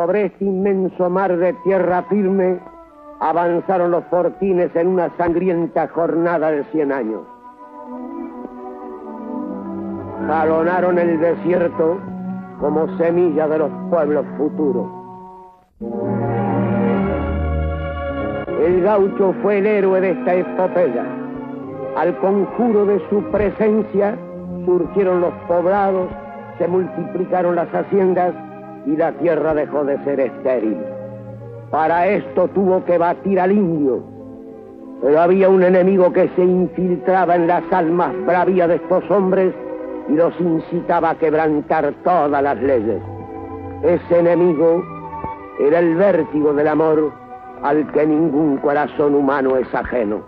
Sobre este inmenso mar de tierra firme avanzaron los fortines en una sangrienta jornada de 100 años. Jalonaron el desierto como semilla de los pueblos futuros. El gaucho fue el héroe de esta epopeya. Al conjuro de su presencia surgieron los poblados, se multiplicaron las haciendas y la tierra dejó de ser estéril. Para esto tuvo que batir al indio, pero había un enemigo que se infiltraba en las almas bravías de estos hombres y los incitaba a quebrantar todas las leyes. Ese enemigo era el vértigo del amor al que ningún corazón humano es ajeno.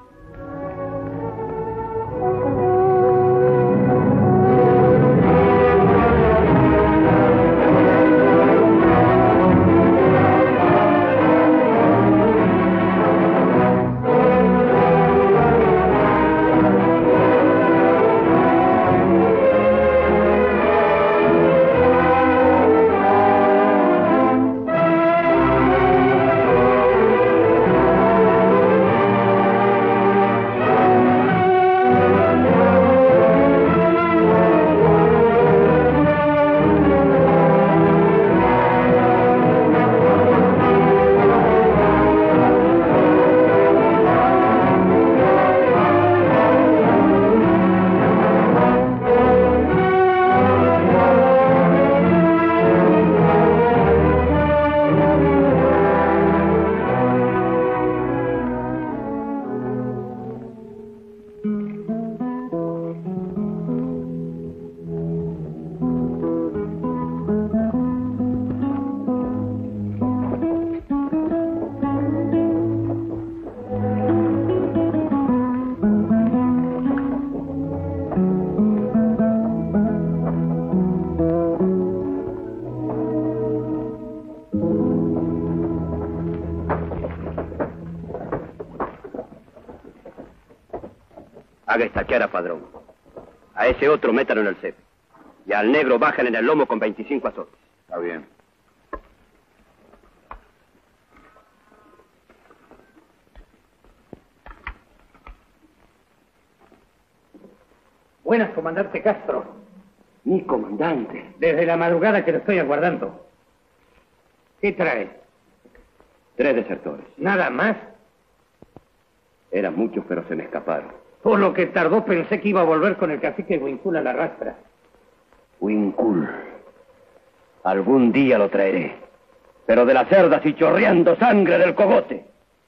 Haga estaquear a Padrón. A ese otro métalo en el cepo. Y al negro bajan en el lomo con 25 azotes. Está bien. Buenas, comandante Castro. Mi comandante. Desde la madrugada que lo estoy aguardando. ¿Qué trae? 3 desertores. ¿Nada más? Eran muchos, pero se me escaparon. Por lo que tardó pensé que iba a volver con el cacique Huincul a la rastra. Huincul. Algún día lo traeré. Pero de las cerdas y chorreando sangre del cogote.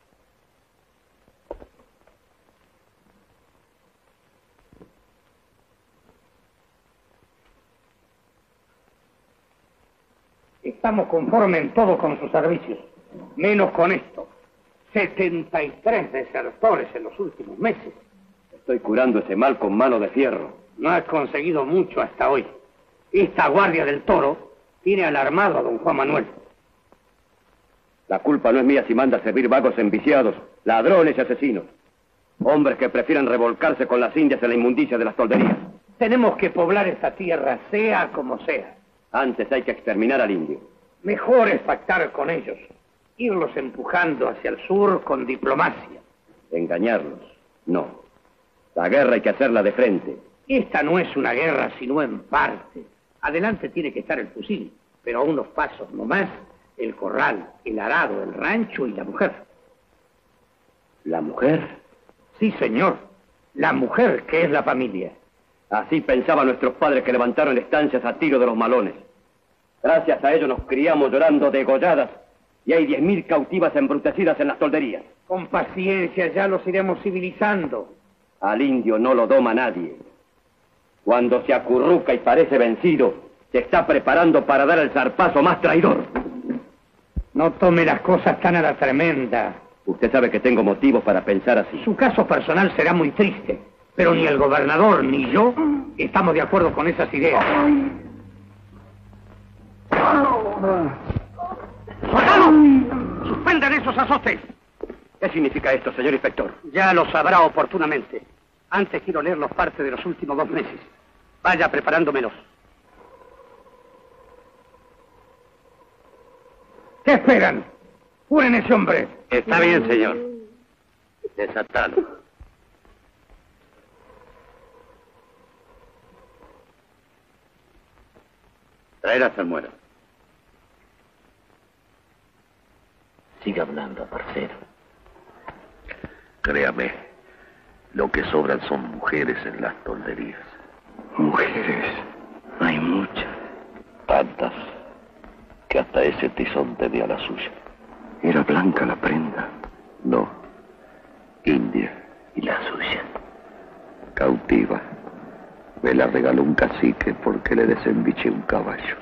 Estamos conformes en todo con sus servicios. Menos con esto. 73 desertores en los últimos meses. Estoy curando ese mal con mano de fierro. No has conseguido mucho hasta hoy. Esta guardia del toro tiene alarmado a don Juan Manuel. La culpa no es mía si manda a servir vagos enviciados, ladrones y asesinos. Hombres que prefieren revolcarse con las indias en la inmundicia de las tolderías. Tenemos que poblar esta tierra, sea como sea. Antes hay que exterminar al indio. Mejor es pactar con ellos. Irlos empujando hacia el sur con diplomacia. Engañarlos, no. La guerra hay que hacerla de frente. Esta no es una guerra, sino en parte. Adelante tiene que estar el fusil, pero a unos pasos nomás, el corral, el arado, el rancho y la mujer. ¿La mujer? Sí, señor. La mujer, que es la familia. Así pensaban nuestros padres que levantaron estancias a tiro de los malones. Gracias a ellos nos criamos llorando degolladas y hay 10.000 cautivas embrutecidas en las tolderías. Con paciencia, ya los iremos civilizando. Al indio no lo doma nadie. Cuando se acurruca y parece vencido, se está preparando para dar el zarpazo más traidor. No tome las cosas tan a la tremenda. Usted sabe que tengo motivos para pensar así. Su caso personal será muy triste, pero ni el gobernador ni yo estamos de acuerdo con esas ideas. ¡Soldado! ¡Suspendan esos azotes! ¿Qué significa esto, señor inspector? Ya lo sabrá oportunamente. Antes quiero leer los partes de los últimos 2 meses. Vaya preparándomelos. ¿Qué esperan? ¡Juren ese hombre! Está bien, señor. Desatalo. Traer al muero. Siga hablando, parcero. Créame, lo que sobran son mujeres en las tolderías. Mujeres, hay muchas. Tantas que hasta ese tizón tenía la suya. Era blanca la prenda. No, india. ¿Y la suya? Cautiva. Me la regaló un cacique porque le desembiché un caballo.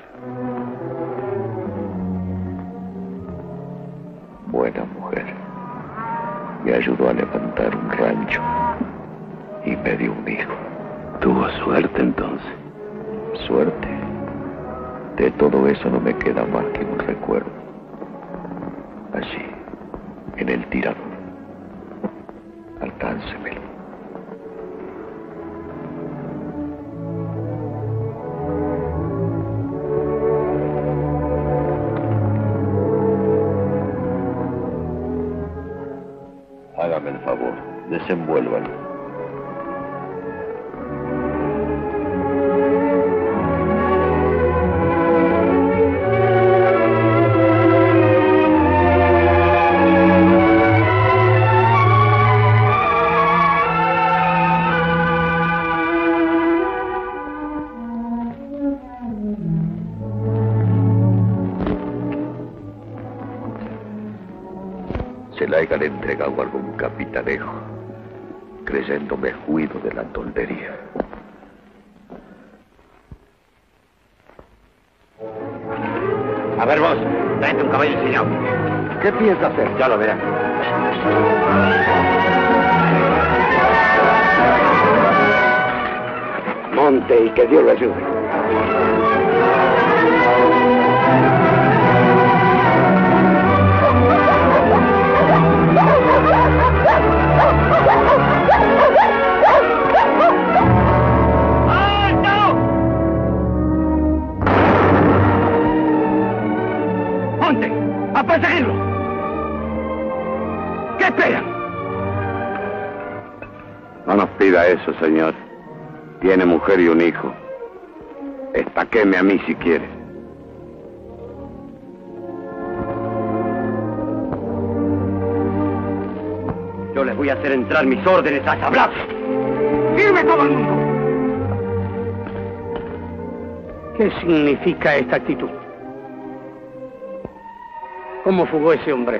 Buena mujer. Me ayudó a levantar un rancho y me dio un hijo. Tuvo suerte entonces. Suerte. De todo eso no me queda más que un recuerdo. Allí, en el tirador. Alcáncemelo. Hágame el favor, desenvuélvalo. Se la hayan entregado a algún capitanejo, creyéndome juido de la toldería. A ver vos, tráete un caballo enseñado. ¿Qué piensa hacer? Ya lo verás. Monte y que Dios lo ayude. ¡A perseguirlo! ¿Qué esperan? No nos pida eso, señor. Tiene mujer y un hijo. Estaqueme a mí si quiere. Yo les voy a hacer entrar mis órdenes a sablazos. ¡Firme todo el mundo! ¿Qué significa esta actitud? ¿Cómo fugó ese hombre?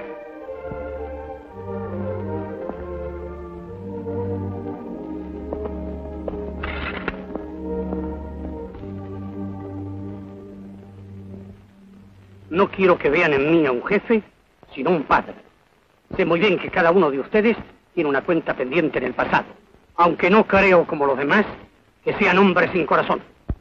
No quiero que vean en mí a un jefe, sino un padre. Sé muy bien que cada uno de ustedes tiene una cuenta pendiente en el pasado, aunque no creo, como los demás, que sean hombres sin corazón.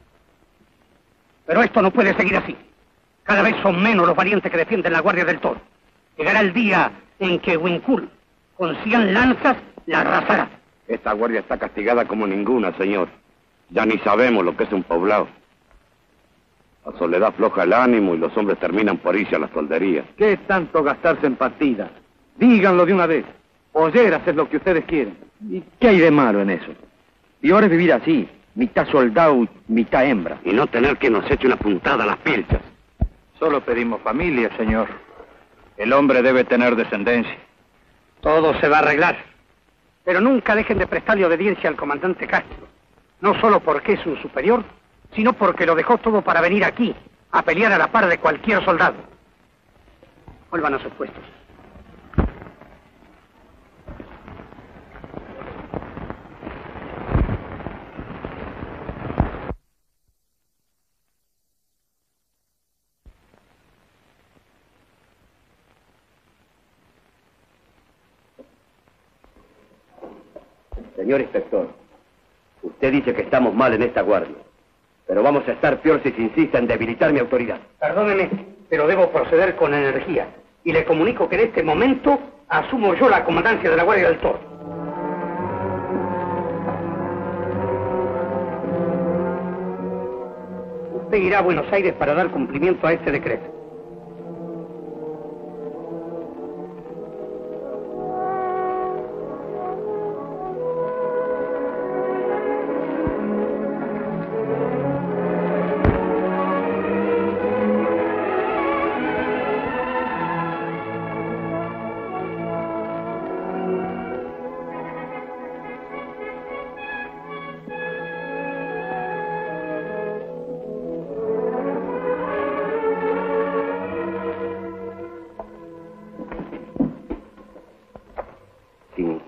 Pero esto no puede seguir así. Cada vez son menos los valientes que defienden la Guardia del Toro. Llegará el día en que Huincul, con 100 lanzas, la arrasará. Esta guardia está castigada como ninguna, señor. Ya ni sabemos lo que es un poblado. La soledad afloja el ánimo y los hombres terminan por irse a las tolderías. ¿Qué tanto gastarse en partidas? Díganlo de una vez. Olleras es lo que ustedes quieren. ¿Y qué hay de malo en eso? Peor es vivir así, mitad soldado, mitad hembra. Y no tener que nos eche una puntada a las pilchas. Solo pedimos familia, señor. El hombre debe tener descendencia. Todo se va a arreglar. Pero nunca dejen de prestarle obediencia al comandante Castro. No solo porque es un superior, sino porque lo dejó todo para venir aquí, a pelear a la par de cualquier soldado. Vuelvan a sus puestos. Señor inspector, usted dice que estamos mal en esta guardia, pero vamos a estar peor si se insiste en debilitar mi autoridad. Perdóneme, pero debo proceder con energía. Y le comunico que en este momento asumo yo la comandancia de la Guardia del Toro. Usted irá a Buenos Aires para dar cumplimiento a este decreto.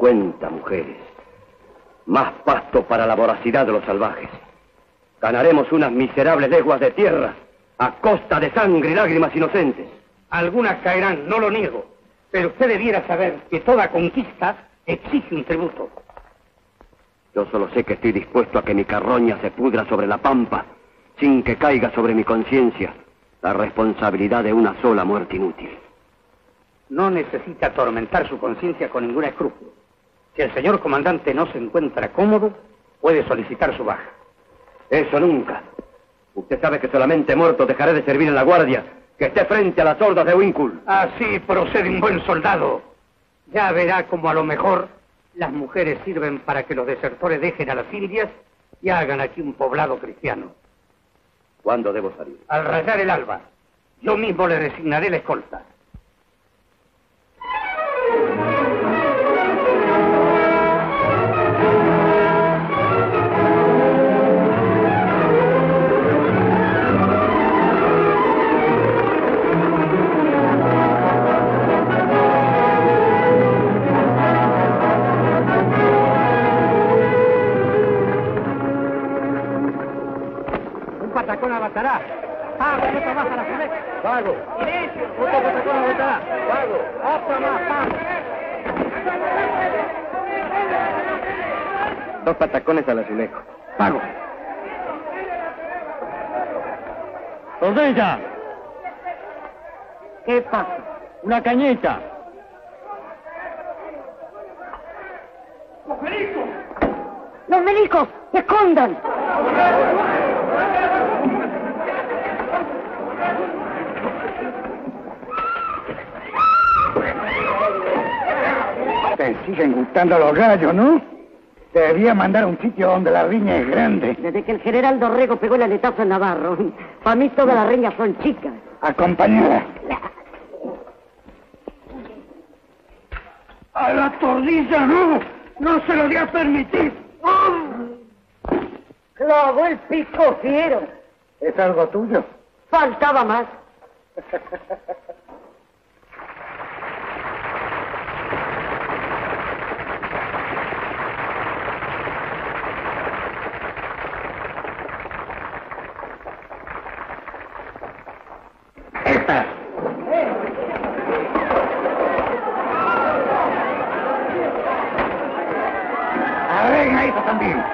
50 mujeres. Más pasto para la voracidad de los salvajes. Ganaremos unas miserables leguas de tierra a costa de sangre y lágrimas inocentes. Algunas caerán, no lo niego, pero usted debiera saber que toda conquista exige un tributo. Yo solo sé que estoy dispuesto a que mi carroña se pudra sobre la pampa sin que caiga sobre mi conciencia la responsabilidad de una sola muerte inútil. No necesita atormentar su conciencia con ningún escrúpulo. Si el señor comandante no se encuentra cómodo, puede solicitar su baja. Eso nunca. Usted sabe que solamente muerto dejaré de servir en la guardia que esté frente a las hordas de Wincul. Así procede un buen soldado. Ya verá como a lo mejor las mujeres sirven para que los desertores dejen a las indias y hagan aquí un poblado cristiano. ¿Cuándo debo salir? Al rayar el alba. Yo mismo le designaré la escolta. Patacón abatará. Pago, no te baja la flecha. Pago. Silencio. Otro patacón abatará. Pago. Otro más, pago. 2 patacones al azulejo. Pago. ¡Rodella! ¿Qué pasa? ¡Una cañita! ¡Los milicos! ¡Escondan! Te siguen gustando los gallos, ¿no? Te debía mandar a un sitio donde la riña es grande. Desde que el general Dorrego pegó el aletazo en Navarro, para mí todas las riñas son chicas. Acompañada. A la tordiza no. No se lo voy a permitir. Clavó el pico fiero. ¿Es algo tuyo? Faltaba más. Esta. Arregla eso también.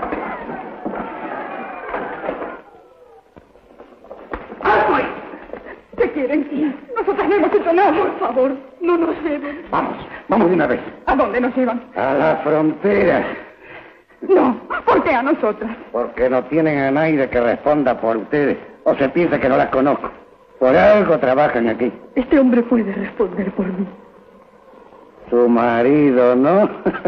¿Qué quieren? Nosotros no hemos hecho nada. Por favor, no nos lleven. Vamos de una vez. ¿A dónde nos llevan? A la frontera. No, ¿por qué a nosotras? Porque no tienen a nadie que responda por ustedes. O se piensa que no las conozco. Por algo trabajan aquí. Este hombre puede responder por mí. Su marido, ¿no?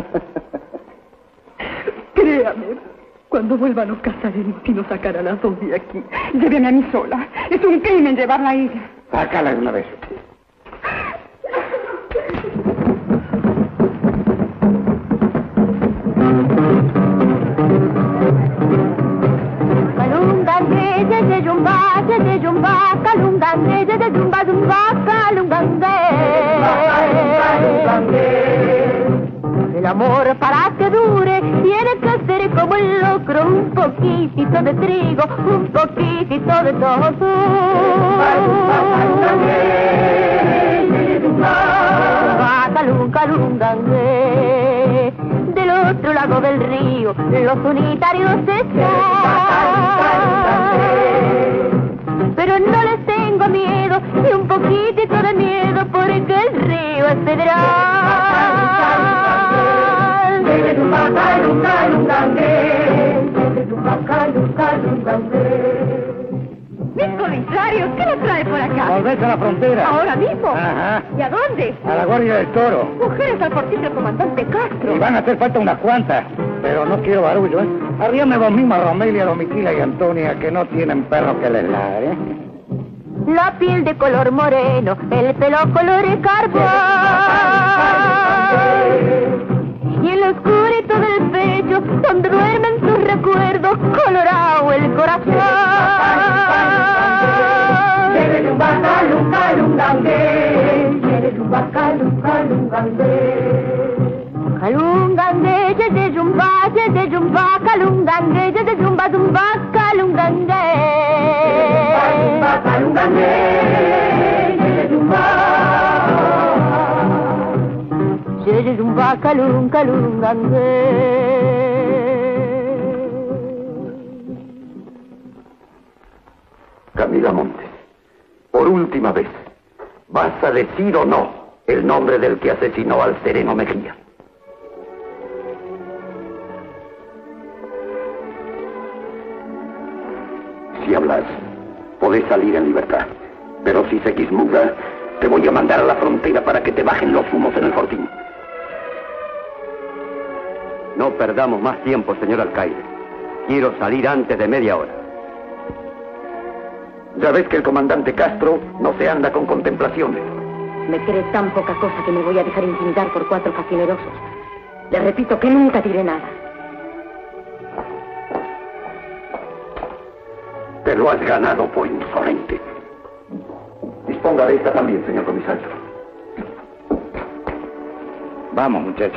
Créame, cuando vuelva nos casaremos y nos sacará a las dos de aquí. Lléveme a mí sola. Es un crimen llevarla a ella. Sácala de una vez. El amor para que dure tiene que ser como el locro, un poquitito de trigo, un poquitito de todo. Del otro lado del río los unitarios están, pero no les tengo miedo, ni un poquitito de miedo, porque el río es federal. Mis comisarios, ¿qué los trae por acá? Volvete a la frontera. ¿Ahora mismo? Ajá. ¿Y a dónde? A la guardia del toro. Mujeres al fortín del comandante Castro. Y van a hacer falta unas cuantas. Pero no quiero barullo, ¿eh? Arríame vos misma, Romelia, Domitila y Antonia, que no tienen perro que les ladre. La piel de color moreno, el pelo color carbón. Y en lo oscurito del pecho, donde duermen sus recuerdos, colorado el corazón. zumba calungangue, desde zumba calungangue. Zumba calungangue, desde zumba. Desde zumba calungangue. Camila Montes, por última vez, ¿vas a decir o no el nombre del que asesinó al Sereno Mejía? Si hablas, podés salir en libertad. Pero si seguís muda, te voy a mandar a la frontera para que te bajen los humos en el fortín. No perdamos más tiempo, señor alcaide. Quiero salir antes de media hora. Ya ves que el comandante Castro no se anda con contemplaciones. Me cree tan poca cosa que me voy a dejar intimidar por 4 facinerosos. Le repito que nunca diré nada. Te lo has ganado por insolente. Disponga de esta también, señor comisario. Vamos, muchachos.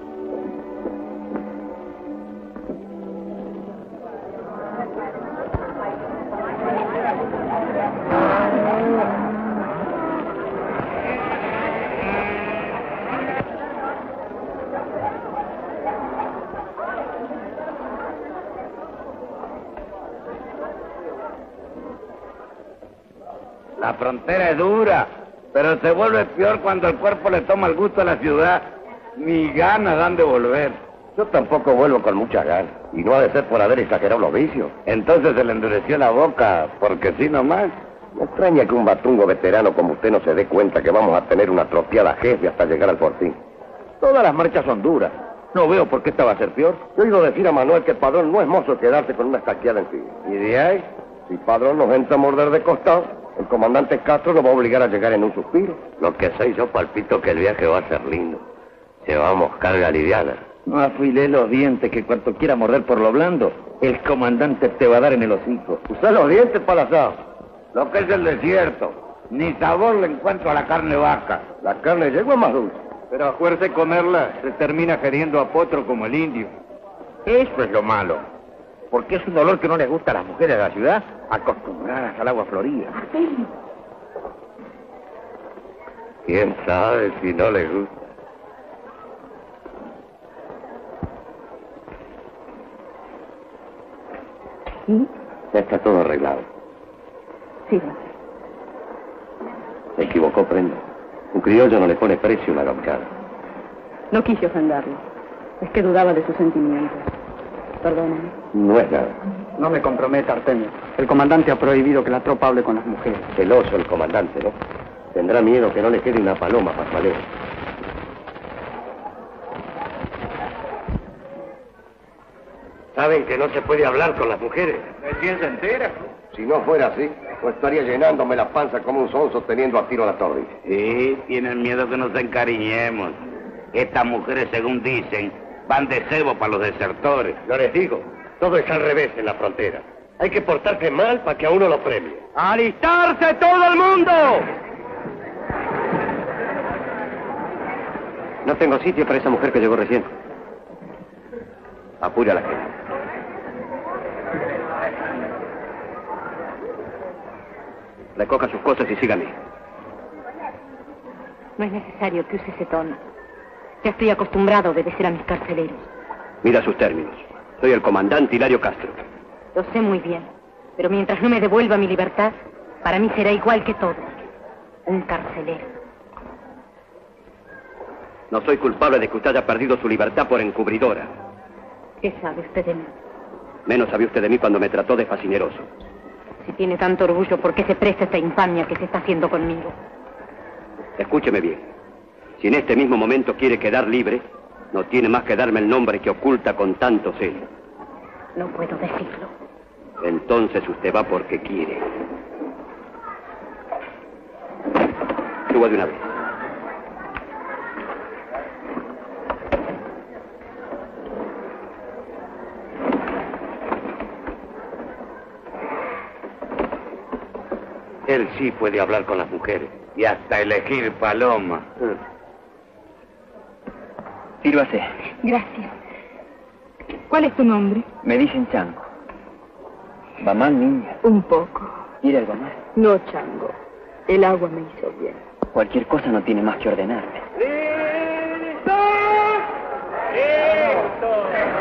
La frontera es dura, pero se vuelve peor cuando el cuerpo le toma el gusto a la ciudad. Ni ganas dan de volver. Yo tampoco vuelvo con mucha ganas. Y no ha de ser por haber exagerado los vicios. Entonces se le endureció la boca, porque sí nomás. Me extraña que un batungo veterano como usted no se dé cuenta que vamos a tener una tropiada jefe hasta llegar al fortín. Todas las marchas son duras. No veo por qué esta va a ser peor. Yo he oído decir a Manuel que el padrón no es mozo quedarse con una estaqueada encima. ¿Y de ahí? Si el padrón nos entra a morder de costado, el comandante Castro nos va a obligar a llegar en un suspiro. Lo que sé, yo palpito que el viaje va a ser lindo. Llevamos carga liviana. No afilé los dientes que cuanto quiera morder por lo blando, el comandante te va a dar en el hocico. Usted los dientes para el asado. Lo que es el desierto. Ni sabor le encuentro a la carne vaca. La carne yegua es más dulce. Pero a fuerza de comerla, se termina queriendo a potro como el indio. Eso es lo malo. Porque es un dolor que no les gusta a las mujeres de la ciudad, acostumbradas al agua florida. ¿Quién sabe si no le gusta? ¿Sí? Ya está todo arreglado. Sí. Se equivocó, prenda. Un criollo no le pone precio a una gauchada. No quise ofenderlo. Es que dudaba de sus sentimientos. Perdóname. No es nada. No me comprometa, Artemio. El comandante ha prohibido que la tropa hable con las mujeres. Celoso el comandante, ¿no? Tendrá miedo que no le quede una paloma pascualera. ¿Saben que no se puede hablar con las mujeres? ¿Recién se entera? Si no fuera así, no estaría llenándome la panza como un sonso teniendo a tiro a la torre. Sí, tienen miedo que nos encariñemos. Estas mujeres, según dicen, van de cebo para los desertores. Yo les digo, todo es al revés en la frontera. Hay que portarse mal para que a uno lo premie. ¡Alistarse todo el mundo! No tengo sitio para esa mujer que llegó recién. Apure a la gente. Recoja sus cosas y sígame. No es necesario que use ese tono. Ya estoy acostumbrado a obedecer a mis carceleros. Mira sus términos. Soy el comandante Hilario Castro. Lo sé muy bien. Pero mientras no me devuelva mi libertad, para mí será igual que todos. Un carcelero. No soy culpable de que usted haya perdido su libertad por encubridora. ¿Qué sabe usted de mí? Menos sabe usted de mí cuando me trató de fascineroso. Si tiene tanto orgullo, ¿por qué se presta esta infamia que se está haciendo conmigo? Escúcheme bien. Si en este mismo momento quiere quedar libre, no tiene más que darme el nombre que oculta con tanto celo. No puedo decirlo. Entonces usted va porque quiere. Suba de una vez. Él sí puede hablar con las mujeres. Y hasta elegir paloma. Sírvase. Gracias. ¿Cuál es tu nombre? Me dicen Chango. ¿Va mal, niña? Un poco. ¿Quiere algo más? No, Chango. El agua me hizo bien. Cualquier cosa no tiene más que ordenarme. ¡Listo! ¡Listo!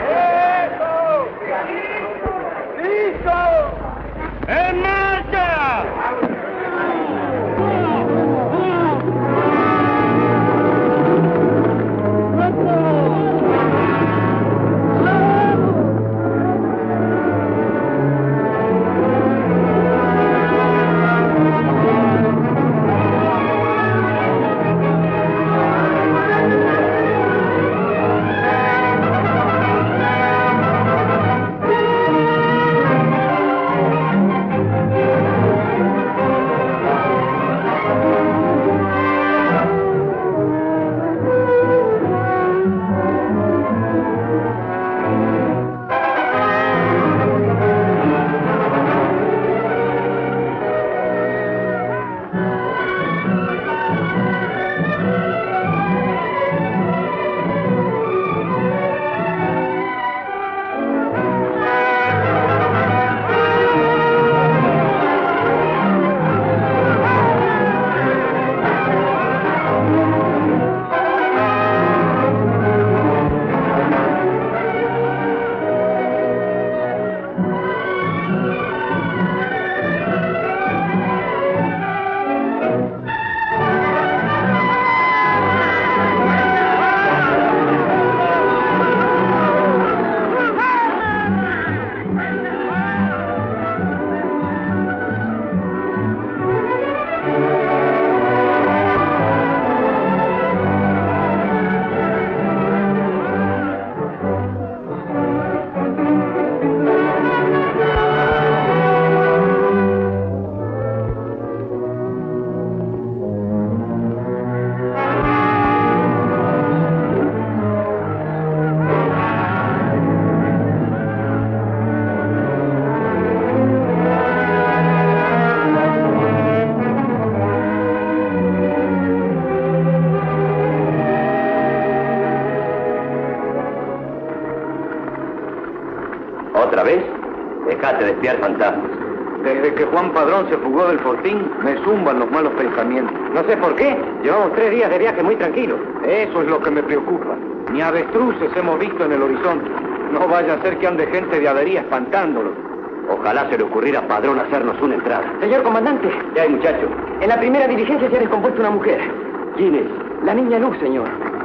¡Listo! ¡Listo! ¡En marcha! ¿Otra vez? Dejate de espiar fantasmas. Desde que Juan Padrón se fugó del fortín, me zumban los malos pensamientos. No sé por qué. Llevamos 3 días de viaje muy tranquilos. Eso es lo que me preocupa. Ni avestruces hemos visto en el horizonte. No vaya a ser que ande gente de avería espantándolos. Ojalá se le ocurriera a Padrón hacernos una entrada. Señor comandante. ¿Qué hay, muchacho? En la primera diligencia se ha descompuesto una mujer. ¿Quién es? La niña Luz, señor.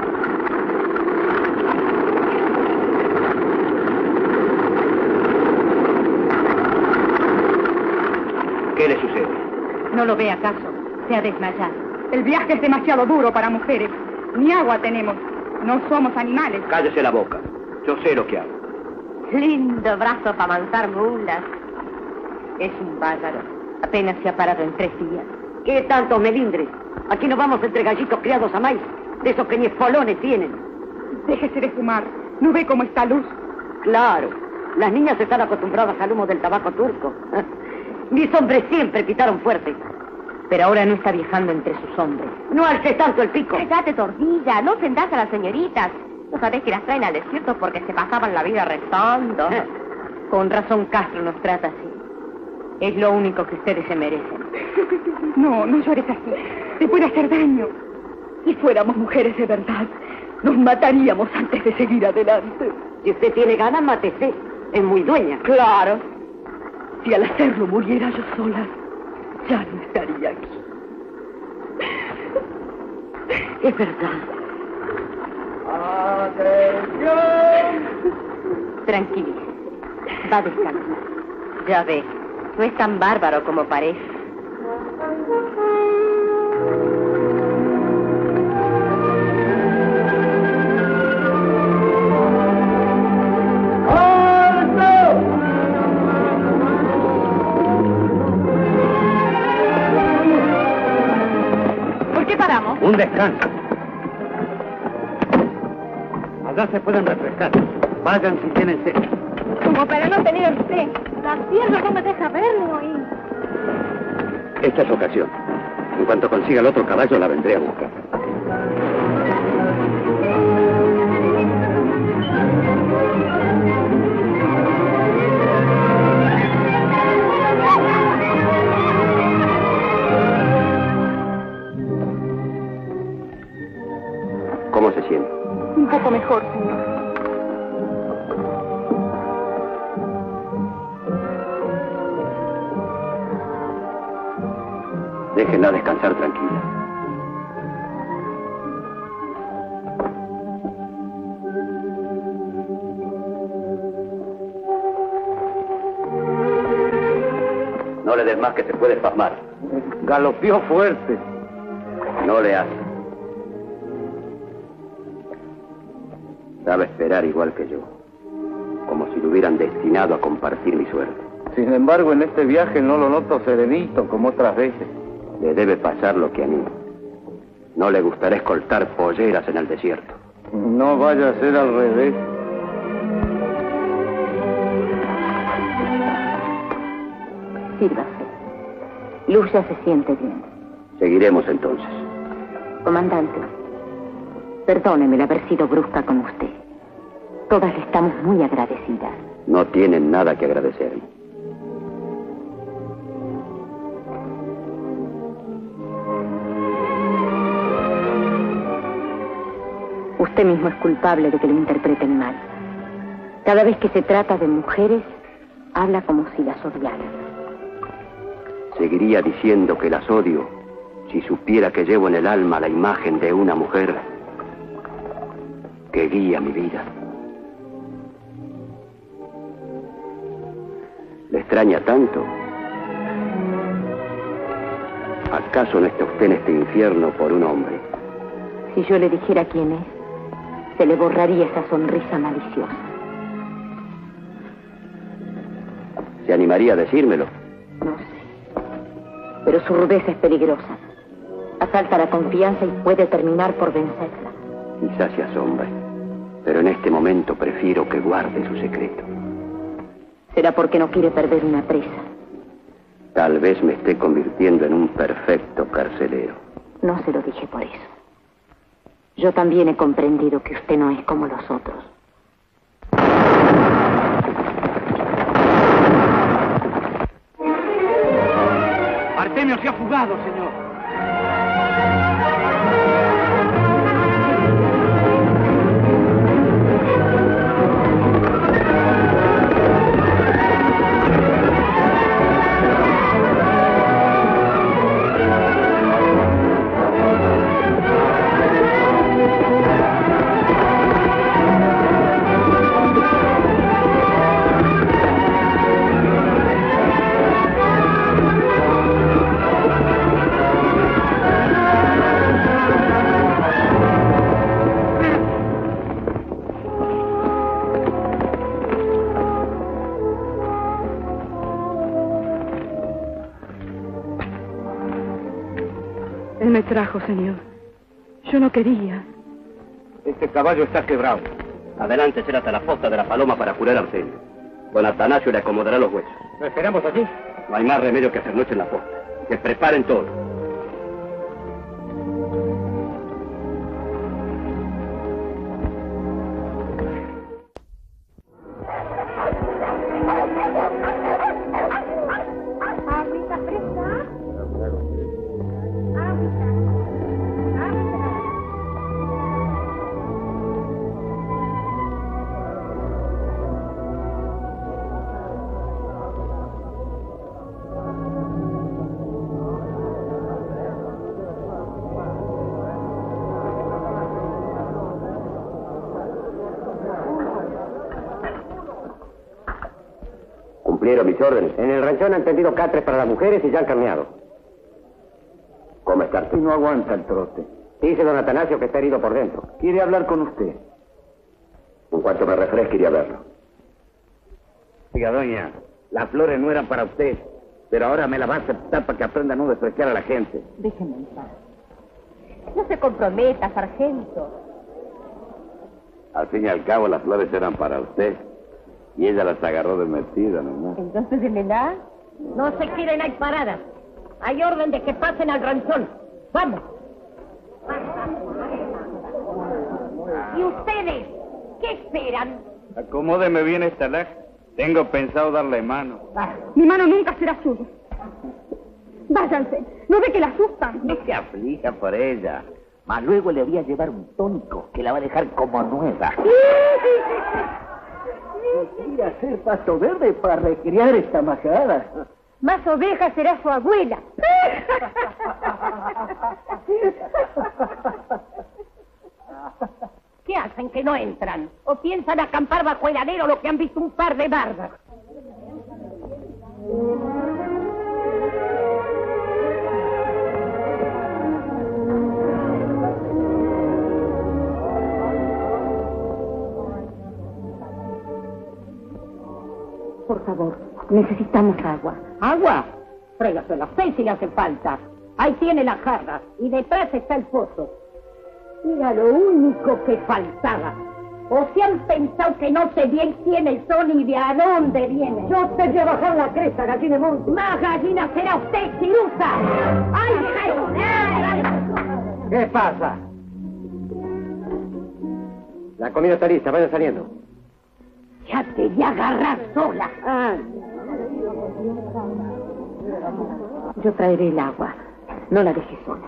¿Qué le sucede? ¿No lo ve acaso? Se ha desmayado. El viaje es demasiado duro para mujeres. Ni agua tenemos. No somos animales. Cállese la boca. Yo sé lo que hago. Lindo brazo para avanzar mulas. Es un bárbaro. Apenas se ha parado en 3 días. ¿Qué tantos melindres? Aquí nos vamos entre gallitos criados a maíz, de esos que ni espolones tienen. Déjese de fumar. ¿No ve cómo está Luz? Claro. Las niñas están acostumbradas al humo del tabaco turco. Mis hombres siempre pitaron fuerte. Pero ahora no está viajando entre sus hombres. No alces tanto el pico. Cállate, Tordilla. No ofendas a las señoritas. No sabés que las traen al desierto porque se pasaban la vida rezando. Con razón Castro nos trata así. Es lo único que ustedes se merecen. No, no llores así. Te puede hacer daño. Si fuéramos mujeres de verdad, nos mataríamos antes de seguir adelante. Si usted tiene ganas, mátese. Es muy dueña. Claro. Si al hacerlo muriera yo sola, ya no estaría aquí. Es verdad. ¡Atención! Tranquilízate. Va a descansar. Ya ve, no es tan bárbaro como parece. ¿Por qué paramos? Un descanso. Allá se pueden refrescar. Vayan si tienen sed. Como para no tener sed. La tierra no me deja ver ni oír. Esta es ocasión. En cuanto consiga el otro caballo, la vendré a buscar. poco mejor, señor. Déjenla descansar tranquila. No le des más que se puede pasmar. Galopeó fuerte. No le hace. Sabe esperar igual que yo. Como si lo hubieran destinado a compartir mi suerte. Sin embargo, en este viaje no lo noto serenito como otras veces. Le debe pasar lo que a mí. No le gustará escoltar polleras en el desierto. No vaya a ser al revés. Sírvase. Luz ya se siente bien. Seguiremos entonces. Comandante, perdóneme el haber sido brusca con usted. Todas le estamos muy agradecidas. No tienen nada que agradecerme. Usted mismo es culpable de que lo interpreten mal. Cada vez que se trata de mujeres, habla como si las odiara. Seguiría diciendo que las odio si supiera que llevo en el alma la imagen de una mujer que guía mi vida. ¿Le extraña tanto? ¿Acaso no está usted en este infierno por un hombre? Si yo le dijera quién es, se le borraría esa sonrisa maliciosa. ¿Se animaría a decírmelo? No sé. Pero su rudeza es peligrosa. Asalta la confianza y puede terminar por vencerla. Quizás se asombre, pero en este momento prefiero que guarde su secreto. Será porque no quiere perder una presa. Tal vez me esté convirtiendo en un perfecto carcelero. No se lo dije por eso. Yo también he comprendido que usted no es como los otros. Artemio se ha fugado, señor. Él me trajo, señor. Yo no quería. Este caballo está quebrado. Adelante, será hasta la fosa de la Paloma para curar a Arsenio. Don Atanasio le acomodará los huesos. ¿Lo esperamos aquí? No hay más remedio que hacer noche en la fosa. Que preparen todo. Agüita fresca. Cumplieron mis órdenes. En el ranchón han tendido catres para las mujeres y ya han carneado. ¿Cómo está? Y no aguanta el trote. Dice don Atanasio que está herido por dentro. Quiere hablar con usted. En cuanto me refresque, iría a verlo. Oiga, doña, las flores no eran para usted, pero ahora me las va a aceptar para que aprenda a no despreciar a la gente. Déjeme en paz. No se comprometa, sargento. Al fin y al cabo, las flores eran para usted. Y ella las agarró de metida, ¿no? Entonces, ¿démela? No se queden ahí paradas. Hay orden de que pasen al ranchón. ¡Vamos! ¿Y ustedes? ¿Qué esperan? Acomódeme bien esta laja. Tengo pensado darle mano. Mi mano nunca será suya. Váyanse. ¿No ve que la asustan? No se aflija por ella. Mas luego le voy a llevar un tónico que la va a dejar como nueva. Voy a hacer pasto verde para recrear esta majada. Más oveja será su abuela. ¿Qué hacen que no entran? ¿O piensan acampar bajo el alero lo que han visto un par de bardas? Por favor, necesitamos agua. ¿Agua? Tráigase la fe si le hace falta. Ahí tiene la jarra y detrás está el pozo. Era lo único que faltaba. ¿O se han pensado que no sé bien quién son y de a dónde viene? Yo te voy a bajar la cresta, gallina monte. Más gallina será usted, chirusa. ¡Ay, ¿Qué pasa? La comida está lista, vayan saliendo. Ya te voy a agarrar sola. Yo traeré el agua. No la dejes sola.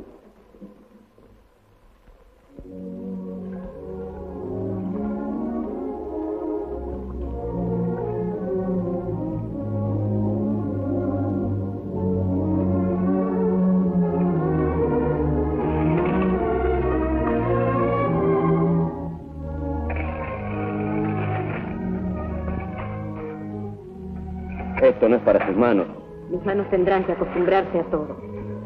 Esto no es para sus manos. Mis manos tendrán que acostumbrarse a todo.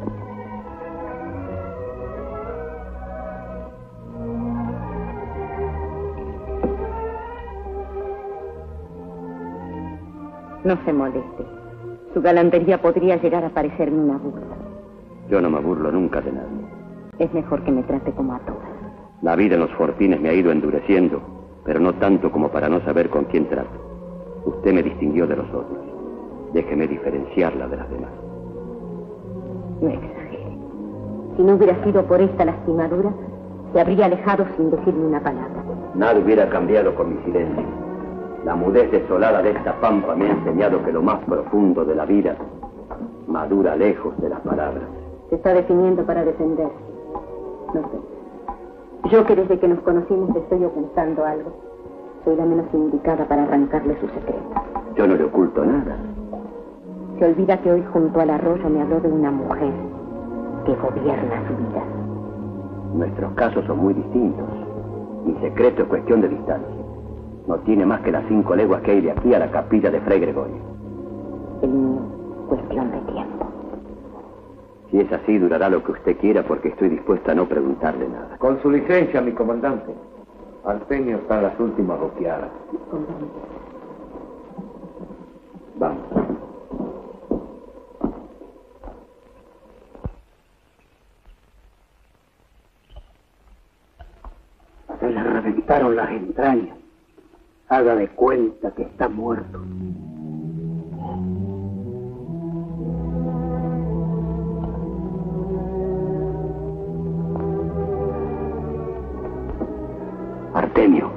No se moleste. Su galantería podría llegar a parecerme una burla. Yo no me burlo nunca de nadie. Es mejor que me trate como a todas. La vida en los fortines me ha ido endureciendo, pero no tanto como para no saber con quién trato. Usted me distinguió de los otros. Déjeme diferenciarla de las demás. No exagere. Si no hubiera sido por esta lastimadura, se habría alejado sin decirme una palabra. Nada hubiera cambiado con mi silencio. La mudez desolada de esta pampa me ha enseñado que lo más profundo de la vida madura lejos de las palabras. Se está definiendo para defenderse. No sé. Yo que desde que nos conocimos le estoy ocultando algo, soy la menos indicada para arrancarle su secreto. Yo no le oculto nada. Se olvida que hoy junto al arroyo me habló de una mujer que gobierna su vida. Nuestros casos son muy distintos. Mi secreto es cuestión de distancia. No tiene más que las 5 leguas que hay de aquí a la capilla de Fray Gregorio. El mío, cuestión de tiempo. Si es así, durará lo que usted quiera porque estoy dispuesta a no preguntarle nada. Con su licencia, mi comandante. Artemio está en las últimas roqueadas. Vamos. Se le reventaron las entrañas. Haga de cuenta que está muerto. Artemio.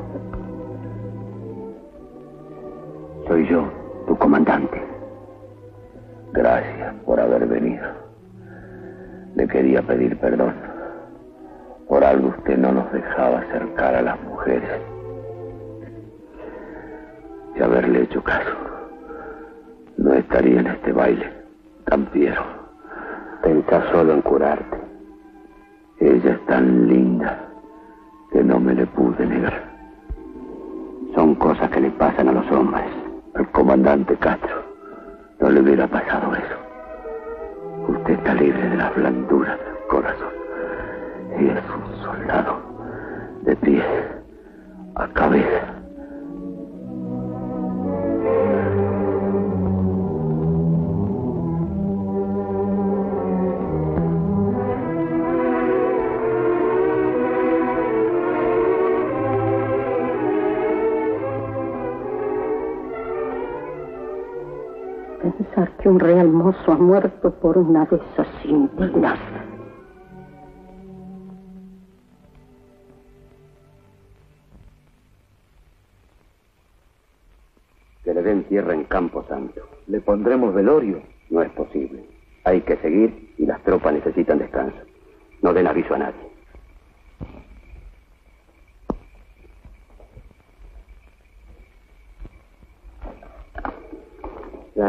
Soy yo, tu comandante. Gracias por haber venido. Le quería pedir perdón. Por algo usted no nos dejaba acercar a las mujeres. Y haberle hecho caso, no estaría en este baile tan fiero. Pensá solo en curarte. Ella es tan linda que no me le pude negar. Son cosas que le pasan a los hombres. Al comandante Castro no le hubiera pasado eso. Usted está libre de las blanduras del corazón. Y es un soldado de pies a cabeza. Pensar que un real mozo ha muerto por una de esas indignas. Que le den tierra en Campo Santo. Le pondremos velorio. No es posible. Hay que seguir y las tropas necesitan descanso. No den aviso a nadie.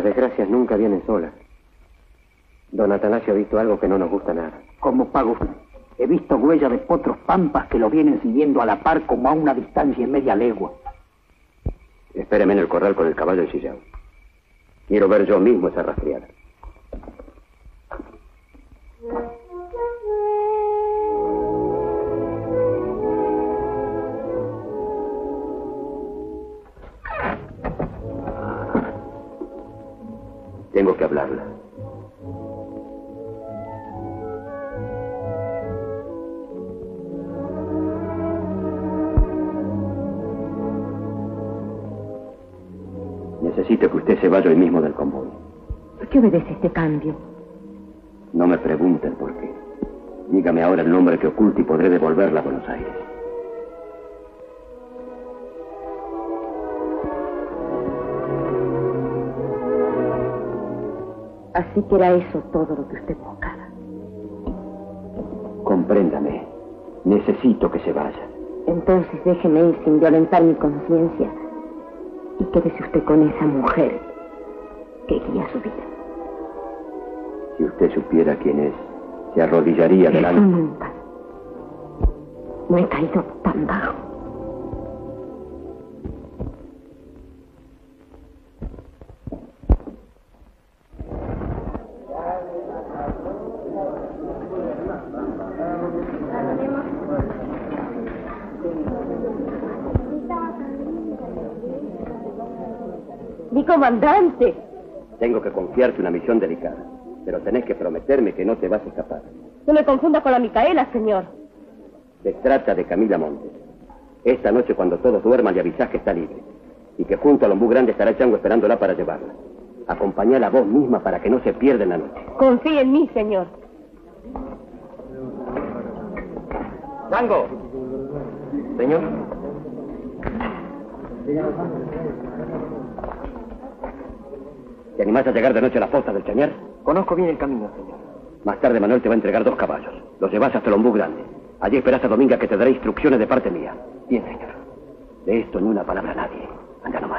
Las desgracias nunca vienen solas. Don Atanasio ha visto algo que no nos gusta nada. ¿Cómo pago? He visto huellas de potros pampas que lo vienen siguiendo a la par como a una distancia de media legua. Espéreme en el corral con el caballo ensillado. Quiero ver yo mismo esa rastreada. Tengo que hablarla. Necesito que usted se vaya hoy mismo del convoy. ¿Por qué obedece este cambio? No me pregunten por qué. Dígame ahora el nombre que oculte y podré devolverla a Buenos Aires. Así que era eso todo lo que usted buscaba. Compréndame. Necesito que se vaya. Entonces déjeme ir sin violentar mi conciencia y quédese usted con esa mujer que guía su vida. Si usted supiera quién es, se arrodillaría delante. Nunca. No he caído tan bajo. Mi comandante. Tengo que confiarte una misión delicada, pero tenés que prometerme que no te vas a escapar. No me confunda con la Micaela, señor. Se trata de Camila Montes. Esta noche, cuando todos duerman, le avisás que está libre y que junto al ombú grande estará el chango esperándola para llevarla. Acompañala vos misma para que no se pierda en la noche. Confíe en mí, señor. ¡Chango! Señor. ¿Te animás a llegar de noche a la fosa del Chañar? Conozco bien el camino, señor. Más tarde Manuel te va a entregar 2 caballos. Los llevas hasta el ombú grande. Allí esperás a Dominga, que te dará instrucciones de parte mía. Bien, señor. De esto ni una palabra a nadie. Anda nomás.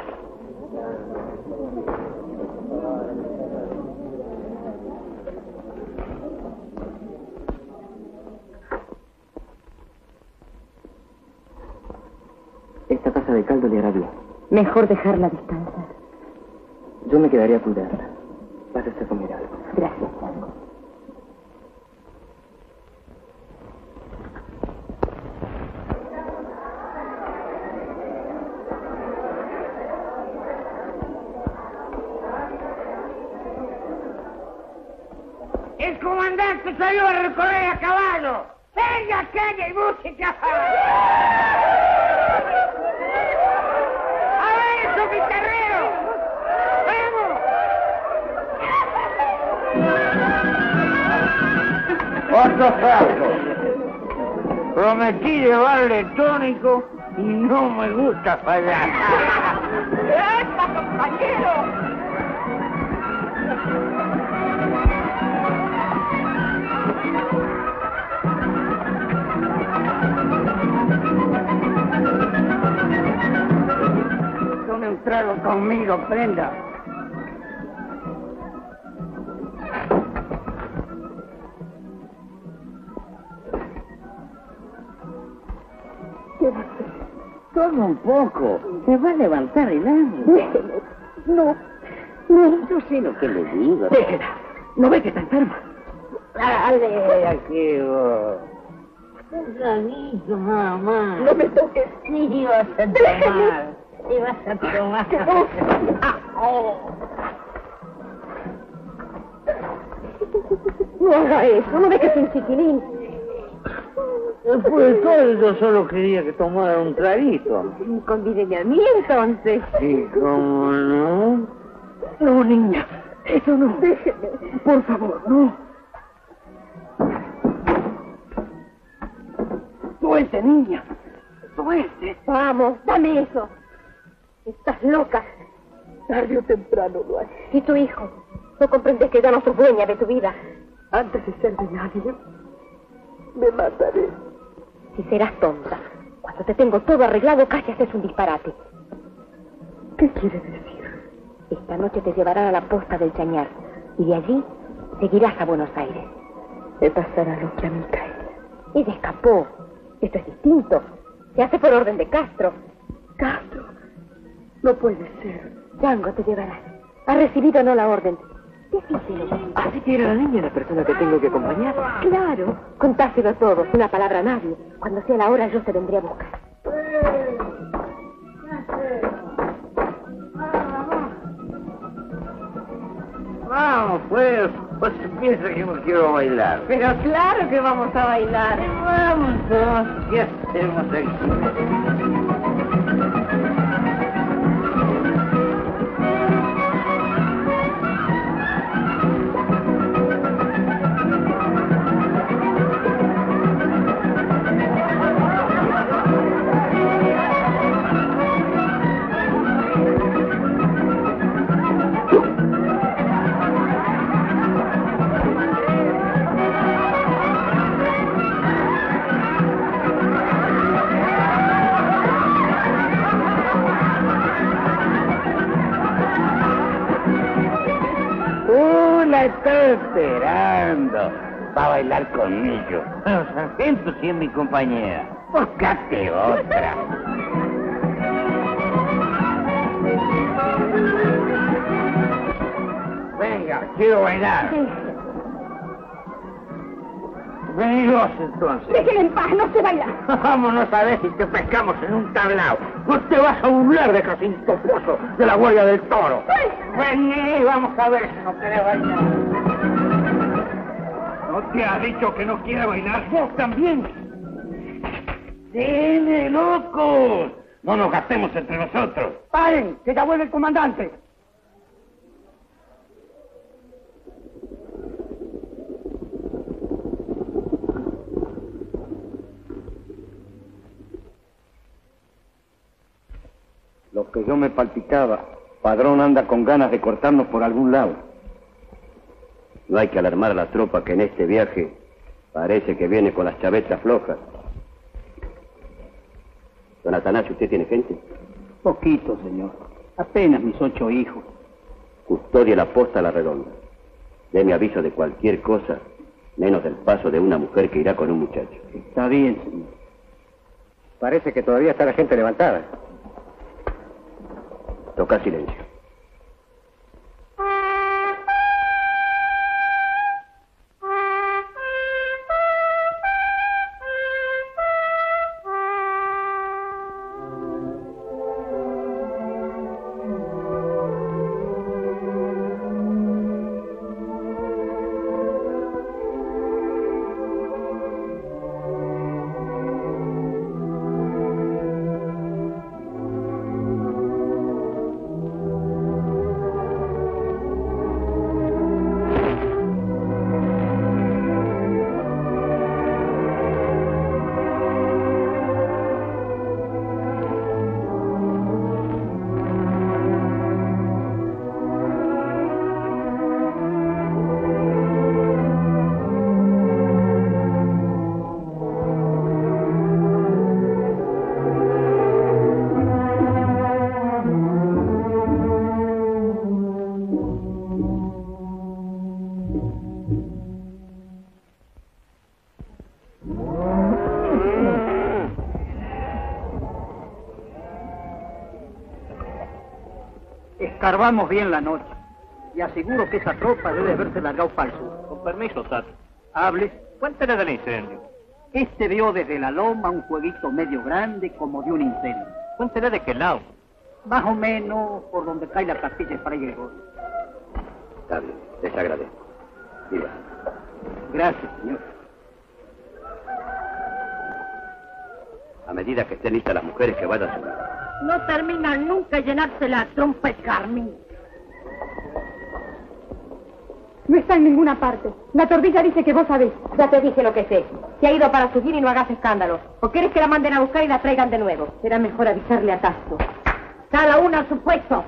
Esta taza de caldo le hará bien. Mejor dejarla descansar. Yo me quedaría a cuidarla. Váyase a comer algo. Gracias, Chango. El comandante salió a recorrer a caballo. ¡Venga, caña y música! ¡A ver eso, mi terrero! ¡Vamos! Otro frasco. Prometí llevarle tónico y no me gusta fallar. ¡Epa, compañero! Tome un trago conmigo, prenda. Toma un poco. Se va a levantar el ánimo. Déjeme. No. No. Yo sé lo que le digo. Déjela. ¿No ve que está enferma? Dale, aquí vos. Tranquilo, mamá. No me toques. Sí, vas a tomar. Sí, vas a tomar. Que no. Ah, oh. No haga eso. No ve que es un chiquilín. Después de todo, yo solo quería que tomara un traguito. Convídeme a mí entonces. Sí, ¿cómo no? No, niña. Eso no. Déjeme. Por favor, no. Suelte, niña. Suelte. Vamos, dame eso. Estás loca. Tarde o temprano lo haré. ¿Y tu hijo? ¿No comprendes que ya no soy dueña de tu vida? Antes de ser de nadie, me mataré. Si serás tonta. Cuando te tengo todo arreglado, casi haces un disparate. ¿Qué quiere decir? Esta noche te llevarán a la posta del Chañar y de allí seguirás a Buenos Aires. Me pasará lo que a Micaela. Ella escapó. Esto es distinto. Se hace por orden de Castro. ¿Castro? No puede ser. Django te llevará. ¿Ha recibido o no la orden? Decíselo. Así que era la niña la persona que tengo que acompañar. Claro. Contáselo todo, sin una palabra a nadie. Cuando sea la hora yo te vendré a buscar. Vamos, pues piensa que no quiero bailar. Pero claro que vamos a bailar. Vamos, ¿qué hacemos aquí? La estoy esperando. Va a bailar conmigo. Sargento, si es mi compañera. Búscate otra. Venga, quiero bailar. Venidos entonces. Déjenme en paz, no sé bailar. Vámonos a ver si te pescamos en un tablao. No te vas a burlar de Jacinto Pozo, de la Guardia del Toro. Vení, vamos a ver si no querés bailar. ¿No te ha dicho que no quiere bailar? ¿Vos también? ¡Tiene locos! No nos gastemos entre nosotros. ¡Paren! ¡Que ya vuelve el comandante! Lo que yo me palpitaba, Padrón anda con ganas de cortarnos por algún lado. No hay que alarmar a la tropa que en este viaje parece que viene con las chavetas flojas. Don Atanasio, ¿usted tiene gente? Poquito, señor. Apenas mis 8 hijos. Custodie la posta a la redonda. Deme aviso de cualquier cosa, menos del paso de una mujer que irá con un muchacho. Está bien, señor. Parece que todavía está la gente levantada. Toca silencio. Escarbamos bien la noche y aseguro que esa tropa debe haberse largado para el sur. Con permiso, Tato. Hable. Cuéntale del incendio. Este vio desde la loma un jueguito medio grande como de un incendio. Cuéntale de qué lado. Más o menos por donde cae la capilla de Fray Gregorio. Está bien, les agradezco. Viva. Gracias, señor. A medida que estén listas las mujeres, que vayan a subir. No terminan nunca de llenarse la trompa de carmín. No está en ninguna parte. La tordilla dice que vos sabés. Ya te dije lo que sé. Se ha ido para subir y no hagas escándalo. ¿O quieres que la manden a buscar y la traigan de nuevo? Será mejor avisarle a Tasto. Cada uno a su puesto.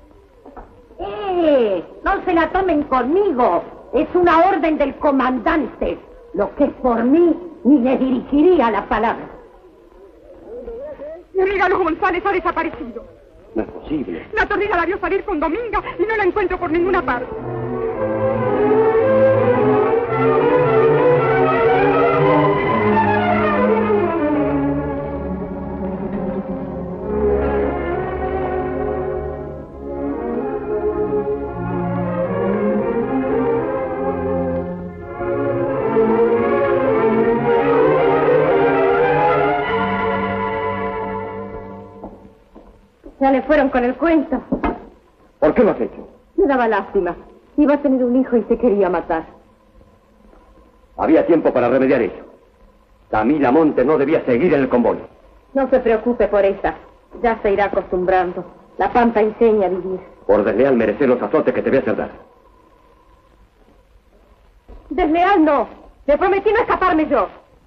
No se la tomen conmigo. Es una orden del comandante. Lo que es por mí, ni le dirigiría la palabra. Y Regalo González ha desaparecido. No es posible. La Torriga la vio salir con Dominga y no la encuentro por ninguna parte. Ya le fueron con el cuento. ¿Por qué lo has hecho? Me daba lástima. Iba a tener un hijo y se quería matar. Había tiempo para remediar eso. Camila Montes no debía seguir en el convoy. No se preocupe por esa. Ya se irá acostumbrando. La pampa enseña a vivir. Por desleal merecer los azotes que te voy a hacer dar. Desleal no. Le prometí no escaparme yo.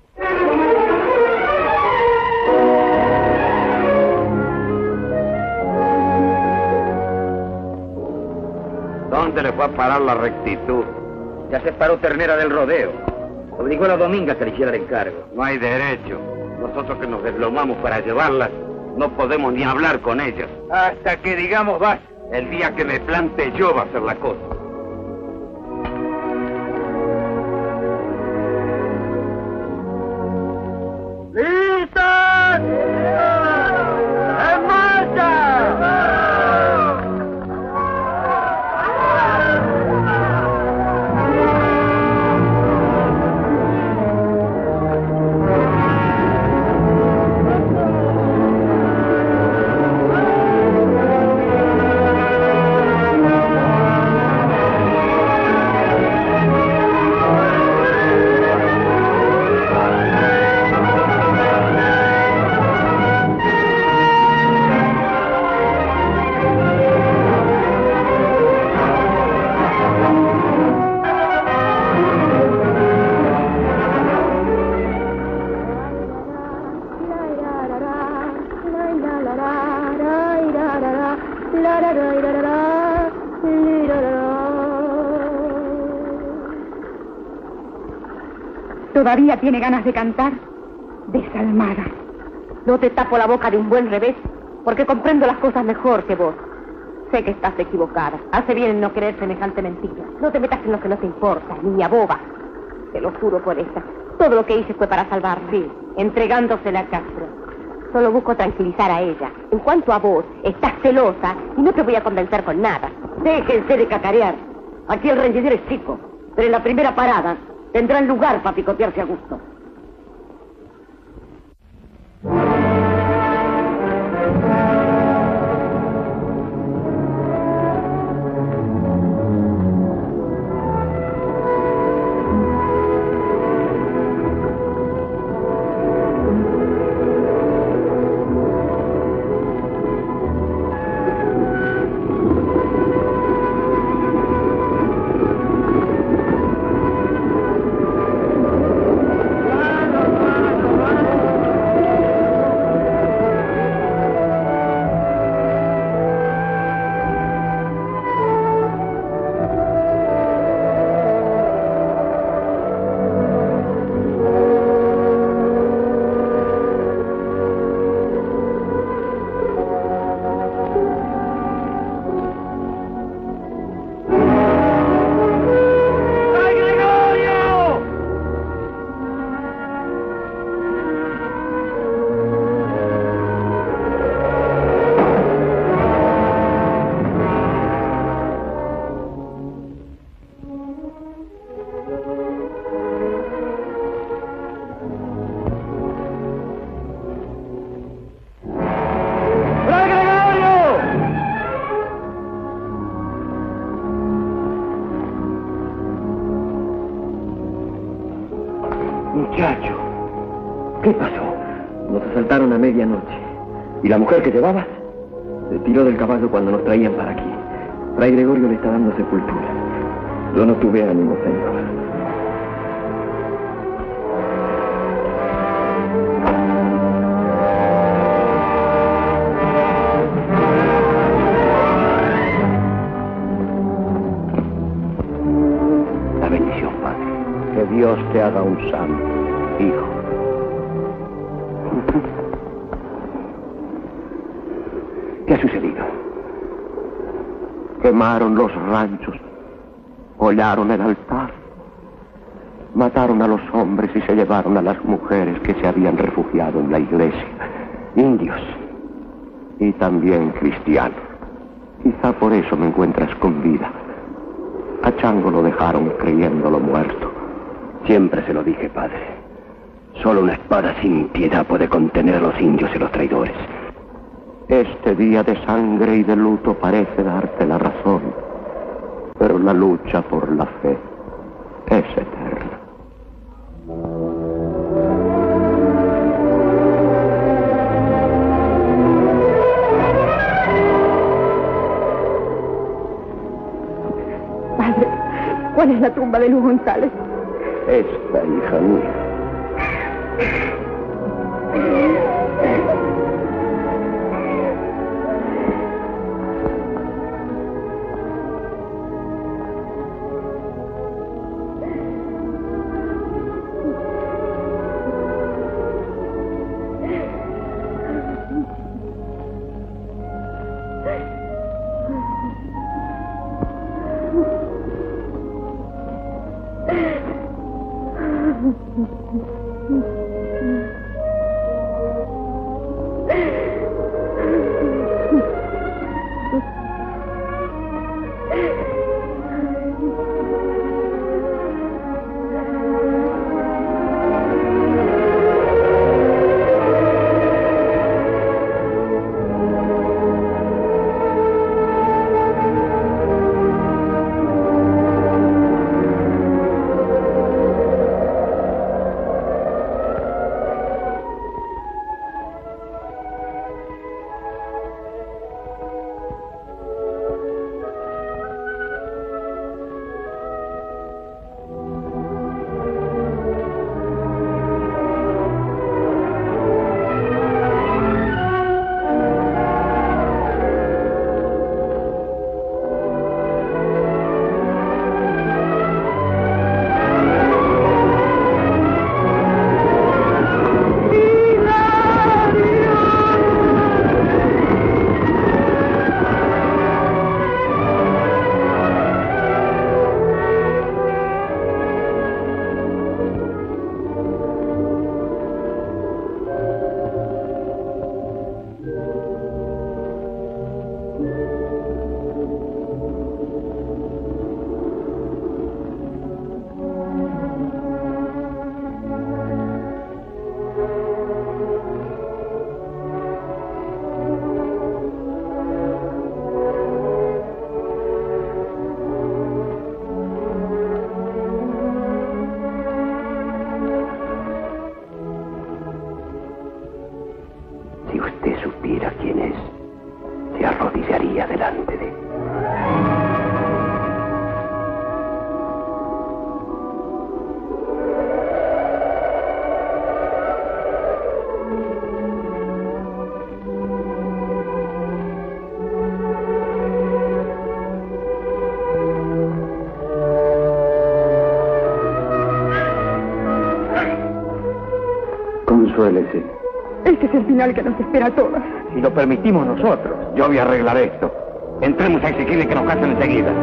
¿Dónde le fue a parar la rectitud? Ya se paró ternera del rodeo. Obligó a la Dominga que le hiciera el encargo. No hay derecho. Nosotros que nos desplomamos para llevarlas, no podemos ni hablar con ellas. Hasta que digamos vas. El día que me plante yo va a ser la cosa. ¡Listas! ¡En marcha! ¿Todavía tiene ganas de cantar? Desalmada. No te tapo la boca de un buen revés, porque comprendo las cosas mejor que vos. Sé que estás equivocada. Hace bien en no creer semejante mentira. No te metas en lo que no te importa, niña boba. Te lo juro por esta. Todo lo que hice fue para salvarla. Sí, entregándosela a Castro. Solo busco tranquilizar a ella. En cuanto a vos, estás celosa y no te voy a convencer con nada. Déjense de cacarear. Aquí el rendidero es chico, pero en la primera parada tendrán lugar para picotearse a gusto. Muchacho, ¿qué pasó? Nos asaltaron a medianoche. ¿Y la mujer que llevabas? Se tiró del caballo cuando nos traían para aquí. Fray Gregorio le está dando sepultura. Yo no tuve ánimo, señor. La bendición, padre. Que Dios te haga un santo, hijo. ¿Qué ha sucedido? Quemaron los ranchos, hollaron el altar, mataron a los hombres y se llevaron a las mujeres que se habían refugiado en la iglesia. Indios y también cristianos. Quizá por eso me encuentras con vida. A Chango lo dejaron creyéndolo muerto. Siempre se lo dije, padre. Solo una espada sin piedad puede contener a los indios y los traidores. Este día de sangre y de luto parece darte la razón, pero la lucha por la fe es eterna. Padre, ¿cuál es la tumba de Luz González? Esta, hija mía. Consuélese. Este es el final que nos espera a todas. Si lo permitimos nosotros, yo voy a arreglar esto. Entremos a exigirle que nos casen enseguida.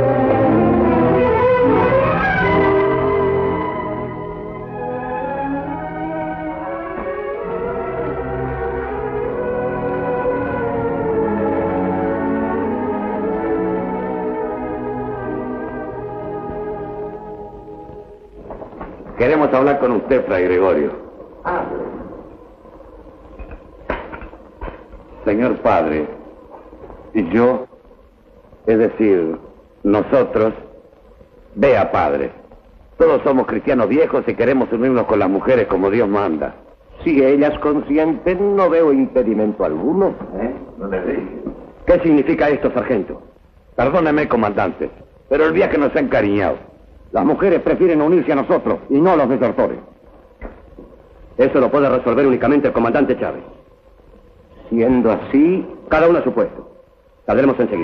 Queremos hablar con usted, Fray Gregorio. Señor Padre, y yo, es decir, nosotros, vea, Padre, todos somos cristianos viejos y queremos unirnos con las mujeres como Dios manda. Si ellas consienten, no veo impedimento alguno. No le digo. ¿Qué significa esto, sargento? Perdóneme, comandante, pero el viaje nos ha encariñado. Las mujeres prefieren unirse a nosotros y no a los desertores. Eso lo puede resolver únicamente el comandante Chávez. Siendo así, cada uno a su puesto. Saldremos enseguida.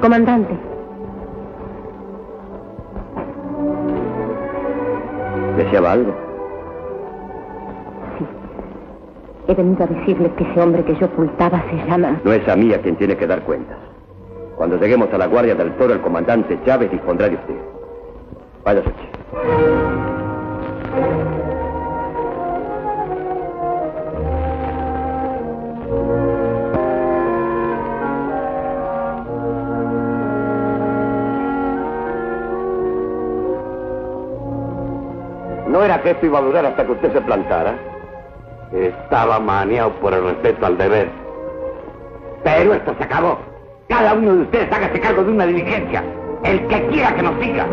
Comandante. ¿Deseaba algo? Sí. He venido a decirle que ese hombre que yo ocultaba se llama... No es a mí a quien tiene que dar cuentas. Cuando lleguemos a la Guardia del Toro, el comandante Chávez dispondrá de usted. Vaya, Sochi. No era que esto iba a durar hasta que usted se plantara. Estaba maniado por el respeto al deber. Pero esto se acabó. Cada uno de ustedes hágase cargo de una diligencia. El que quiera que nos siga.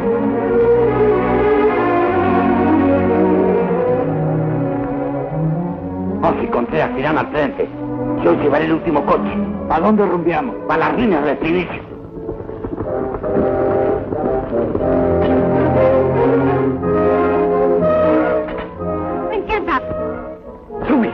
Vos y Contreras irán al frente. Yo llevaré el último coche. ¿Para dónde rumbeamos? Para las ruinas del Estribillo. ¿En qué andas? ¡Sube!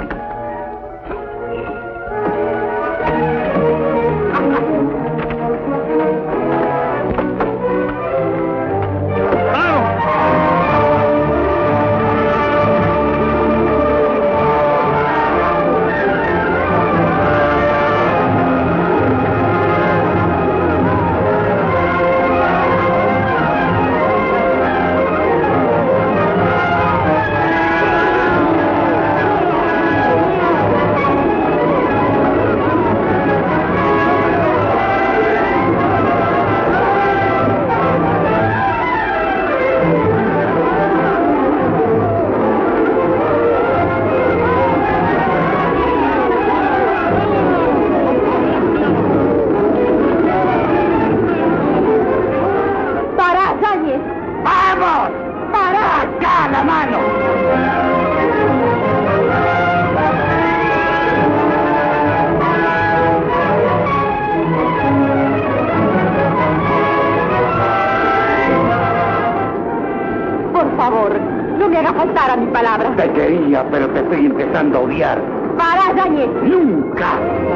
Te quería, pero te estoy empezando a odiar. ¡Para, Yáñez! ¡Nunca!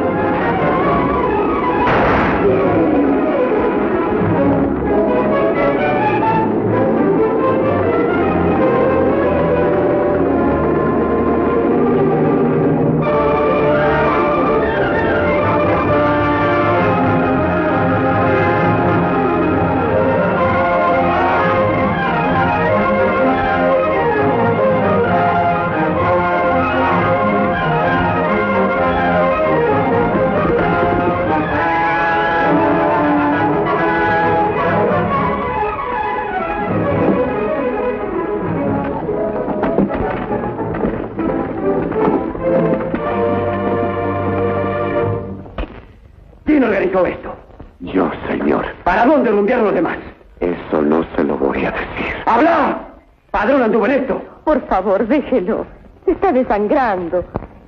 ¿Quién organizó esto? Yo, señor. ¿Para dónde rumbearon los demás? Eso no se lo voy a decir. ¡Habla! ¡Padrón anduvo en esto! Por favor, déjelo. Se está desangrando.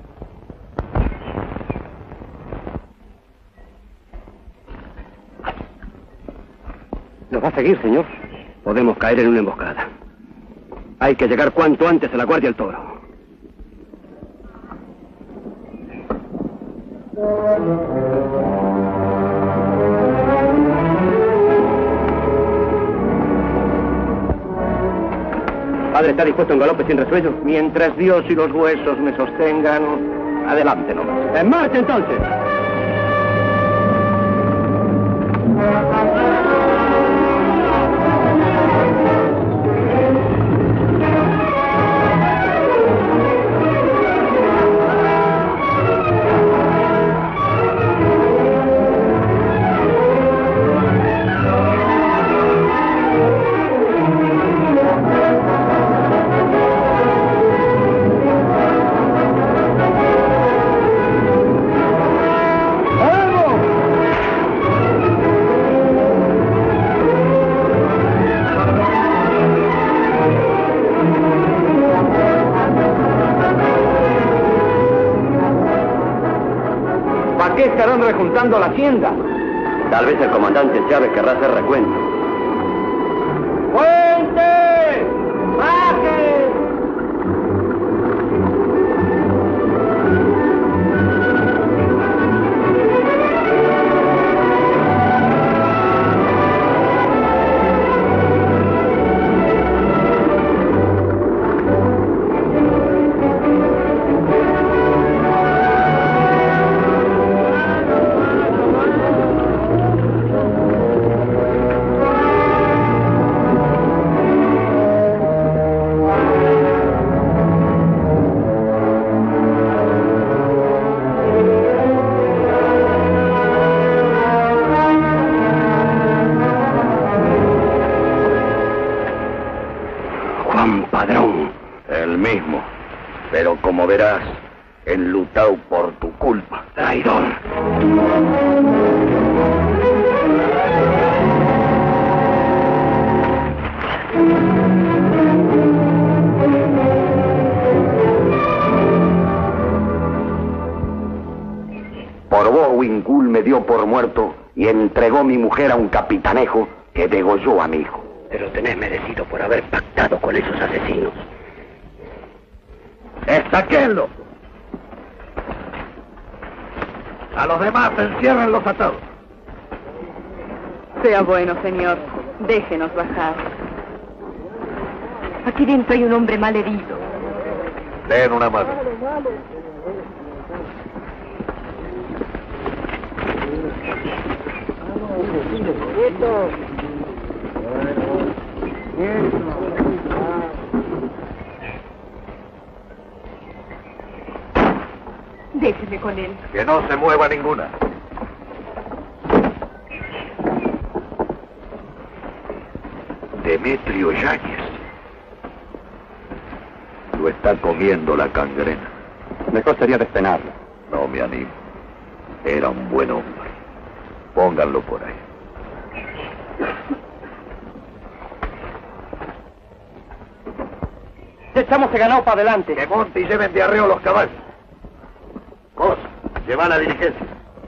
¿Nos va a seguir, señor? Podemos caer en una emboscada. Hay que llegar cuanto antes a la Guardia del Toro. Padre, ¿está dispuesto en galope sin resuello? Mientras Dios y los huesos me sostengan, adelante nomás. ¡En marcha, entonces! ¿Para qué estarán rejuntando la hacienda? Tal vez el comandante Chávez querrá hacer recuento. ¡Fuente! ¡Baje! como verás, enlutado por tu culpa. ¡Traidor! Por vos, Wincul me dio por muerto y entregó mi mujer a un capitanejo que degolló a mi hijo. Pero tenés merecido por haber pactado con esos asesinos. ¡Estaquenlo! A los demás, enciérrenlos a todos. Sea bueno, señor. Déjenos bajar. Aquí dentro hay un hombre mal herido. Den una mano. Déjeme con él. Que no se mueva ninguna. Demetrio Yáñez. Lo está comiendo la cangrena. Mejor sería despenarlo. No me animo. Era un buen hombre. Pónganlo por ahí. Echamos ganado para adelante. Que monte y lleven de arreo los caballos. Vos, lleva la diligencia.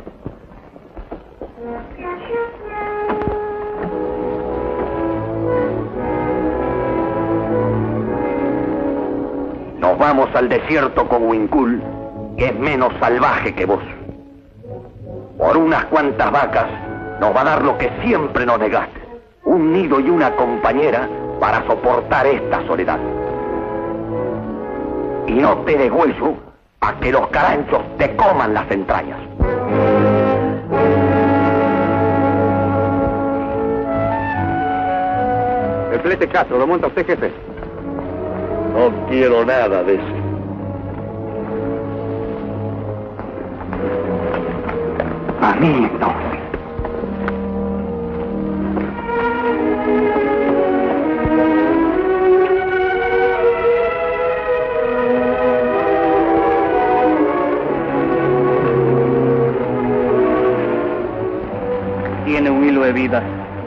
Nos vamos al desierto con Wincul, que es menos salvaje que vos. Por unas cuantas vacas nos va a dar lo que siempre nos negaste: un nido y una compañera para soportar esta soledad. Y no te des hueso a que los caranchos te coman las entrañas. El flete Castro, ¿lo monta usted, jefe? No quiero nada de eso. A mí no. Tiene un hilo de vida.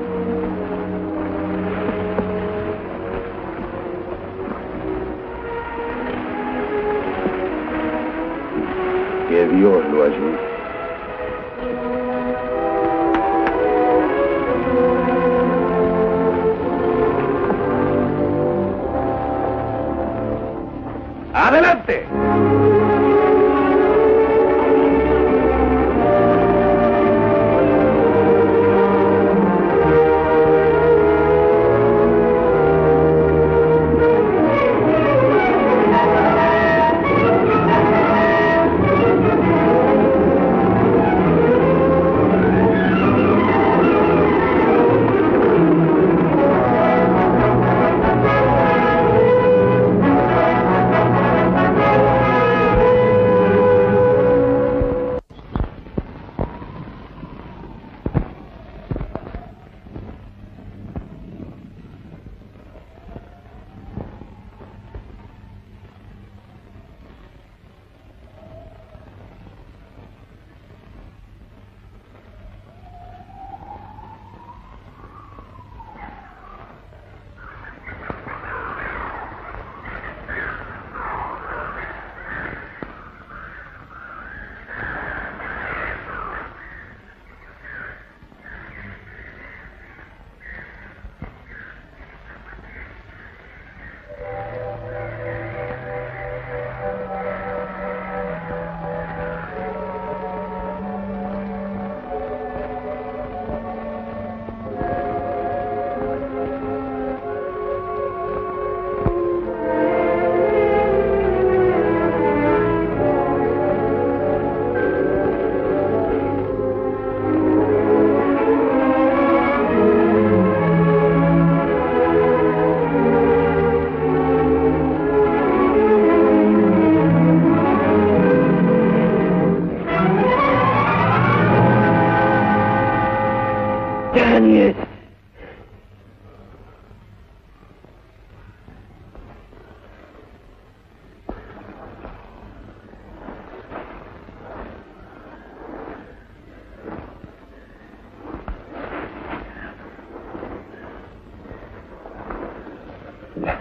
Que Dios lo ayude. ¡Adelante!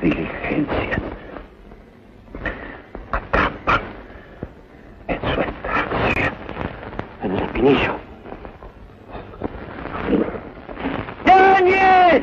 diligencias acampan en su estancia. En el Espinillo. ¡Yáñez!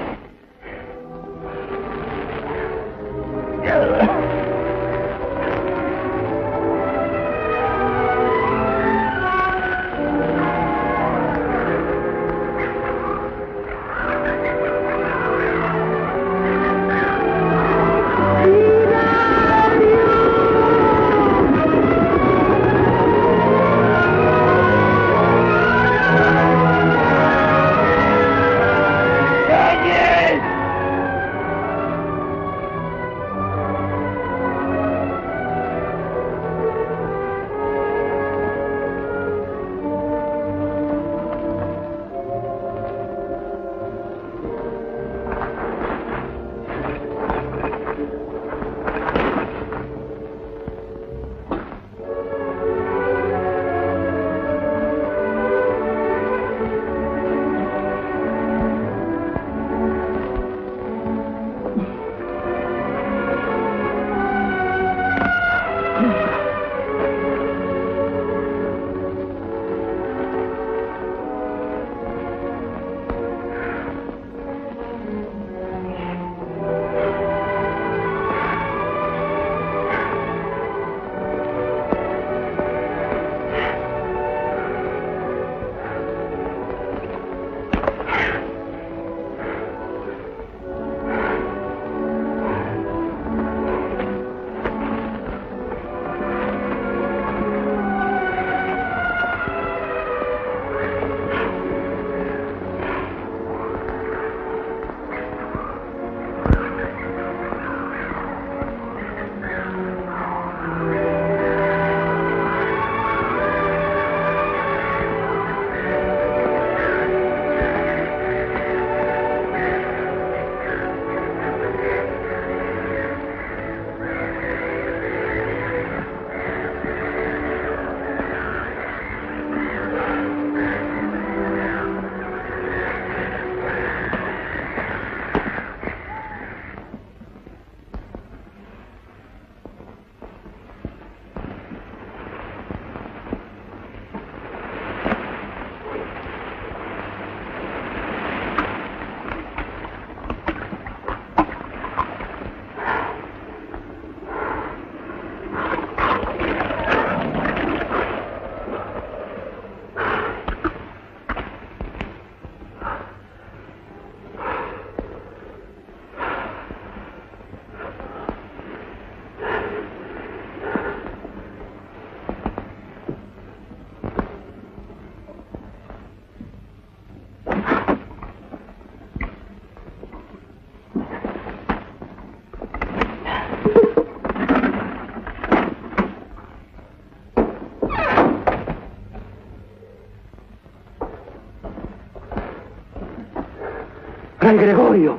Fray Gregorio,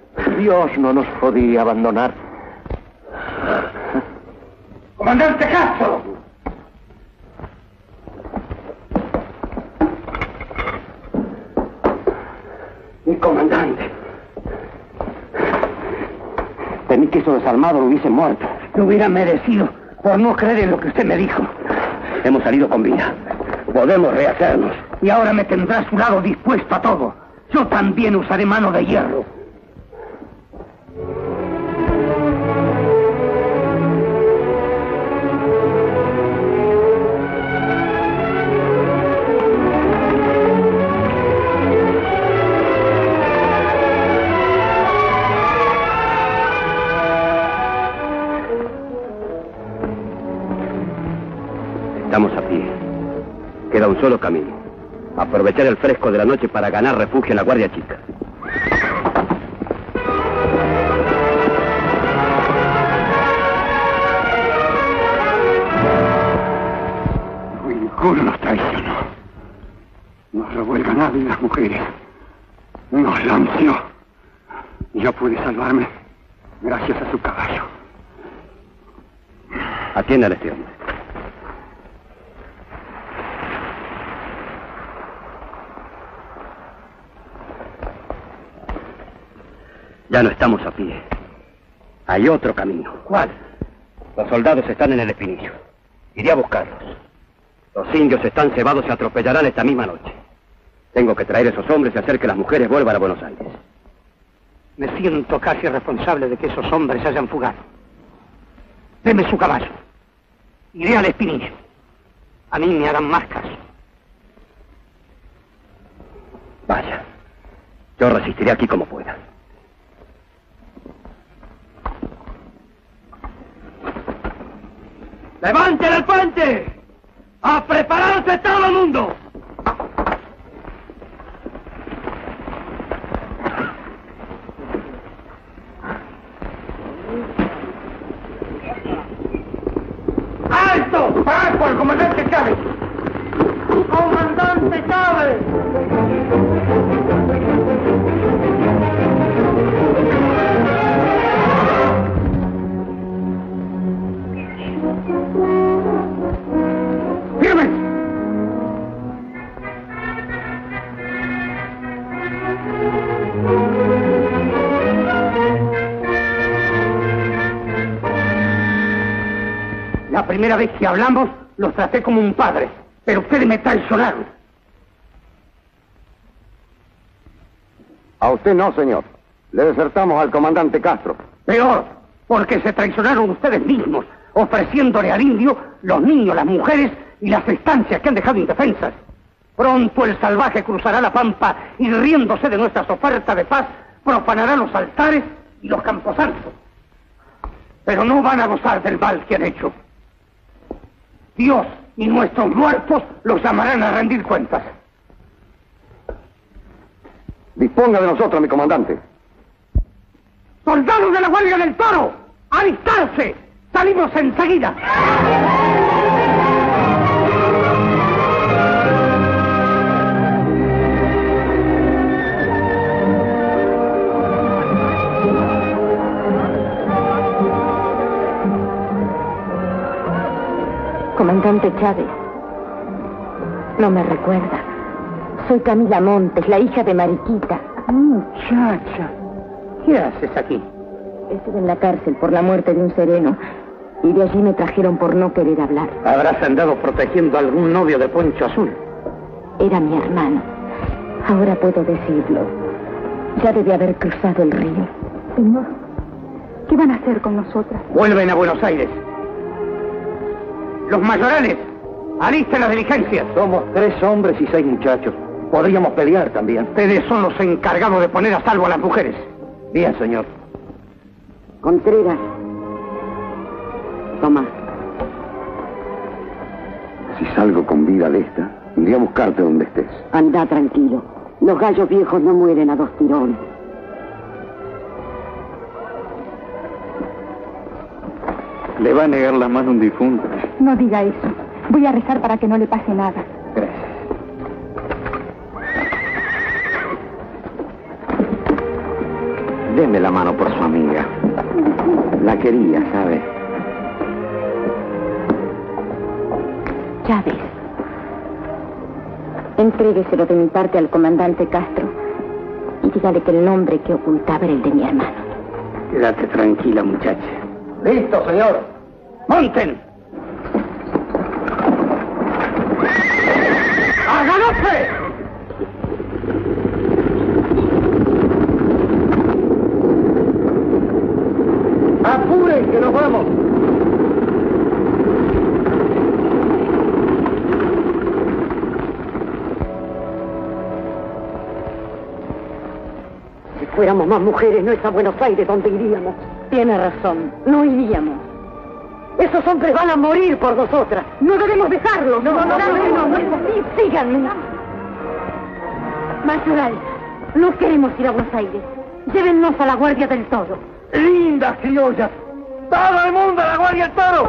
Dios no nos podía abandonar. ¡Comandante Castro! Mi comandante. Temí que esos desarmados lo hubiesen muerto. Lo hubiera merecido por no creer en lo que usted me dijo. Hemos salido con vida. Podemos rehacernos. Y ahora me tendrá a su lado dispuesto a todo. Yo también usaré mano de hierro. Estamos a pie. Queda un solo camino. Aprovechar el fresco de la noche para ganar refugio en la Guardia Chica. Ninguno nos traicionó. Nos robó el ganado y las mujeres. Nos lanzó. Yo pude salvarme gracias a su caballo. Atiendan a este hombre. Ya no estamos a pie. Hay otro camino. ¿Cuál? Los soldados están en el Espinillo. Iré a buscarlos. Los indios están cebados y atropellarán esta misma noche. Tengo que traer esos hombres y hacer que las mujeres vuelvan a Buenos Aires. Me siento casi responsable de que esos hombres se hayan fugado. Deme su caballo. Iré al Espinillo. A mí me harán más caso. Vaya. Yo resistiré aquí como pueda. ¡Levanten el puente! ¡A prepararse todo el mundo! ¡Alto! ¡Bajo al comandante Chávez! ¡Comandante Chávez! ¡Firmes! La primera vez que hablamos, los traté como un padre, pero ustedes me traicionaron. A usted no, señor. Le desertamos al comandante Castro. Peor, porque se traicionaron ustedes mismos, ofreciéndole al indio los niños, las mujeres y las estancias que han dejado indefensas. Pronto el salvaje cruzará la pampa y, riéndose de nuestras ofertas de paz, profanará los altares y los camposantos. Pero no van a gozar del mal que han hecho. Dios y nuestros muertos los llamarán a rendir cuentas. Disponga de nosotros, mi comandante. ¡Soldados de la Guardia del Toro! ¡Alistarse! ¡Salimos enseguida! Comandante Chávez, no me recuerda. Soy Camila Montes, la hija de Mariquita. Muchacha, ¿qué haces aquí? Estuve en la cárcel por la muerte de un sereno y de allí me trajeron por no querer hablar. Habrás andado protegiendo a algún novio de Poncho Azul. Era mi hermano. Ahora puedo decirlo. Ya debe haber cruzado el río. Señor, ¿qué van a hacer con nosotras? Vuelven a Buenos Aires. Los mayorales, alisten las diligencias. Somos 3 hombres y 6 muchachos. Podríamos pelear también. Ustedes son los encargados de poner a salvo a las mujeres. Bien, señor. Contreras. Toma. Si salgo con vida de esta, iré a buscarte donde estés. Anda tranquilo. Los gallos viejos no mueren a 2 tirones. Le va a negar la mano un difunto. No diga eso. Voy a rezar para que no le pase nada. Gracias. Deme la mano por su amiga. La quería, ¿sabe? Chávez, entrégueselo de mi parte al comandante Castro y dígale que el nombre que ocultaba era el de mi hermano. Quédate tranquila, muchacha. ¡Listo, señor! ¡Monten! ¡Háganse! ¡Apuren, que nos vamos! Si fuéramos más mujeres, no es a Buenos Aires donde iríamos. Tiene razón, no iríamos. Esos hombres van a morir por nosotras. No debemos dejarlos. No es posible. Síganme. Mayoral, no queremos ir a Buenos Aires. Llévennos a la Guardia del Toro. ¡Lindas criollas! ¡Todo el mundo a la Guardia del Toro!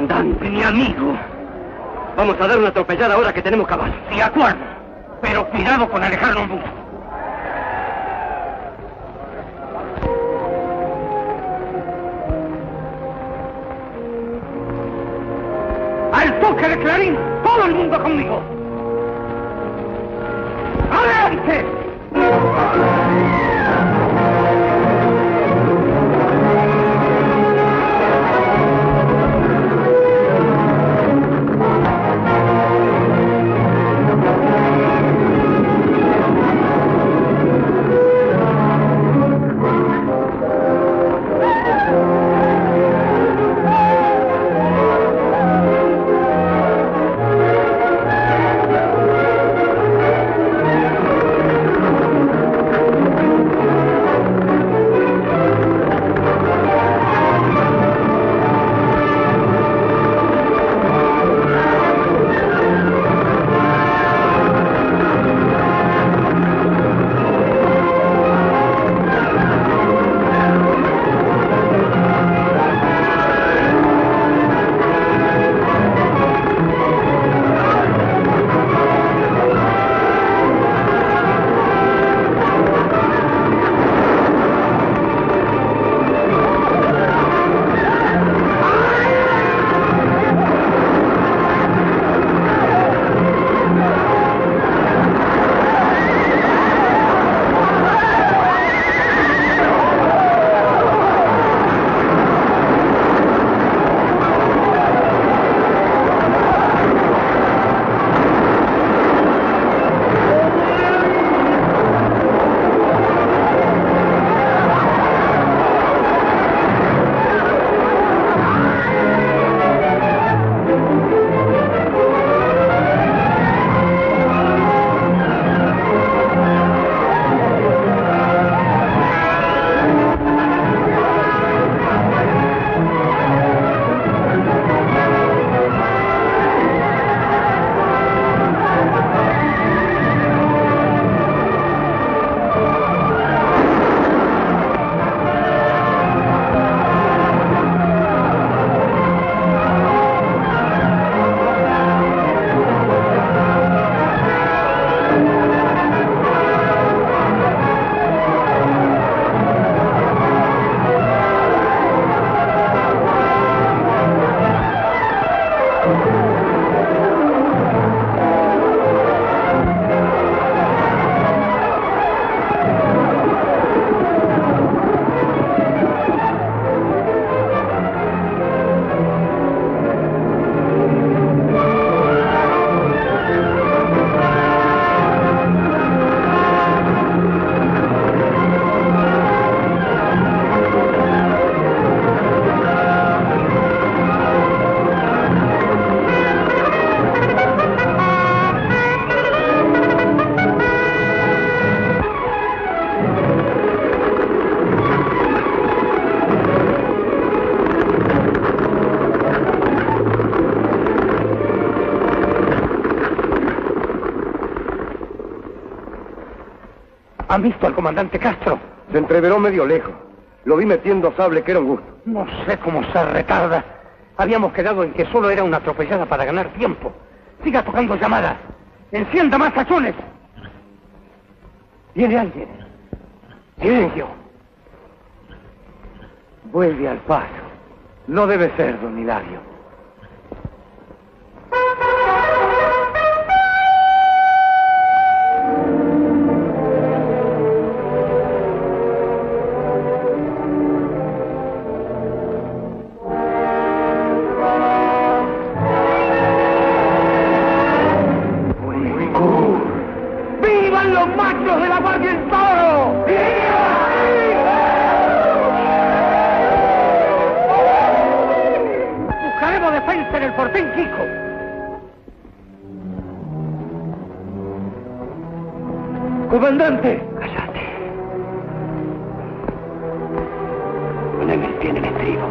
comandante. Mi amigo. Vamos a dar una atropellada ahora que tenemos caballo. De acuerdo, pero cuidado con alejarnos mucho. ¡Al toque de clarín! ¡Todo el mundo conmigo! ¡Adelante! ¿Han visto al comandante Castro? Se entreveró medio lejos. Lo vi metiendo sable, que era un gusto. No sé cómo se retarda. Habíamos quedado en que solo era una atropellada para ganar tiempo. Siga tocando llamadas. Encienda más tachones. ¿Viene alguien? Silencio. Vuelve al paso. No debe ser, don Hilario. ¡Vivan los machos de la Guardia del Toro! Buscaremos defensa en el Fortín Chico. ¡Comandante! Cállate. Poneme el pie en el estribo.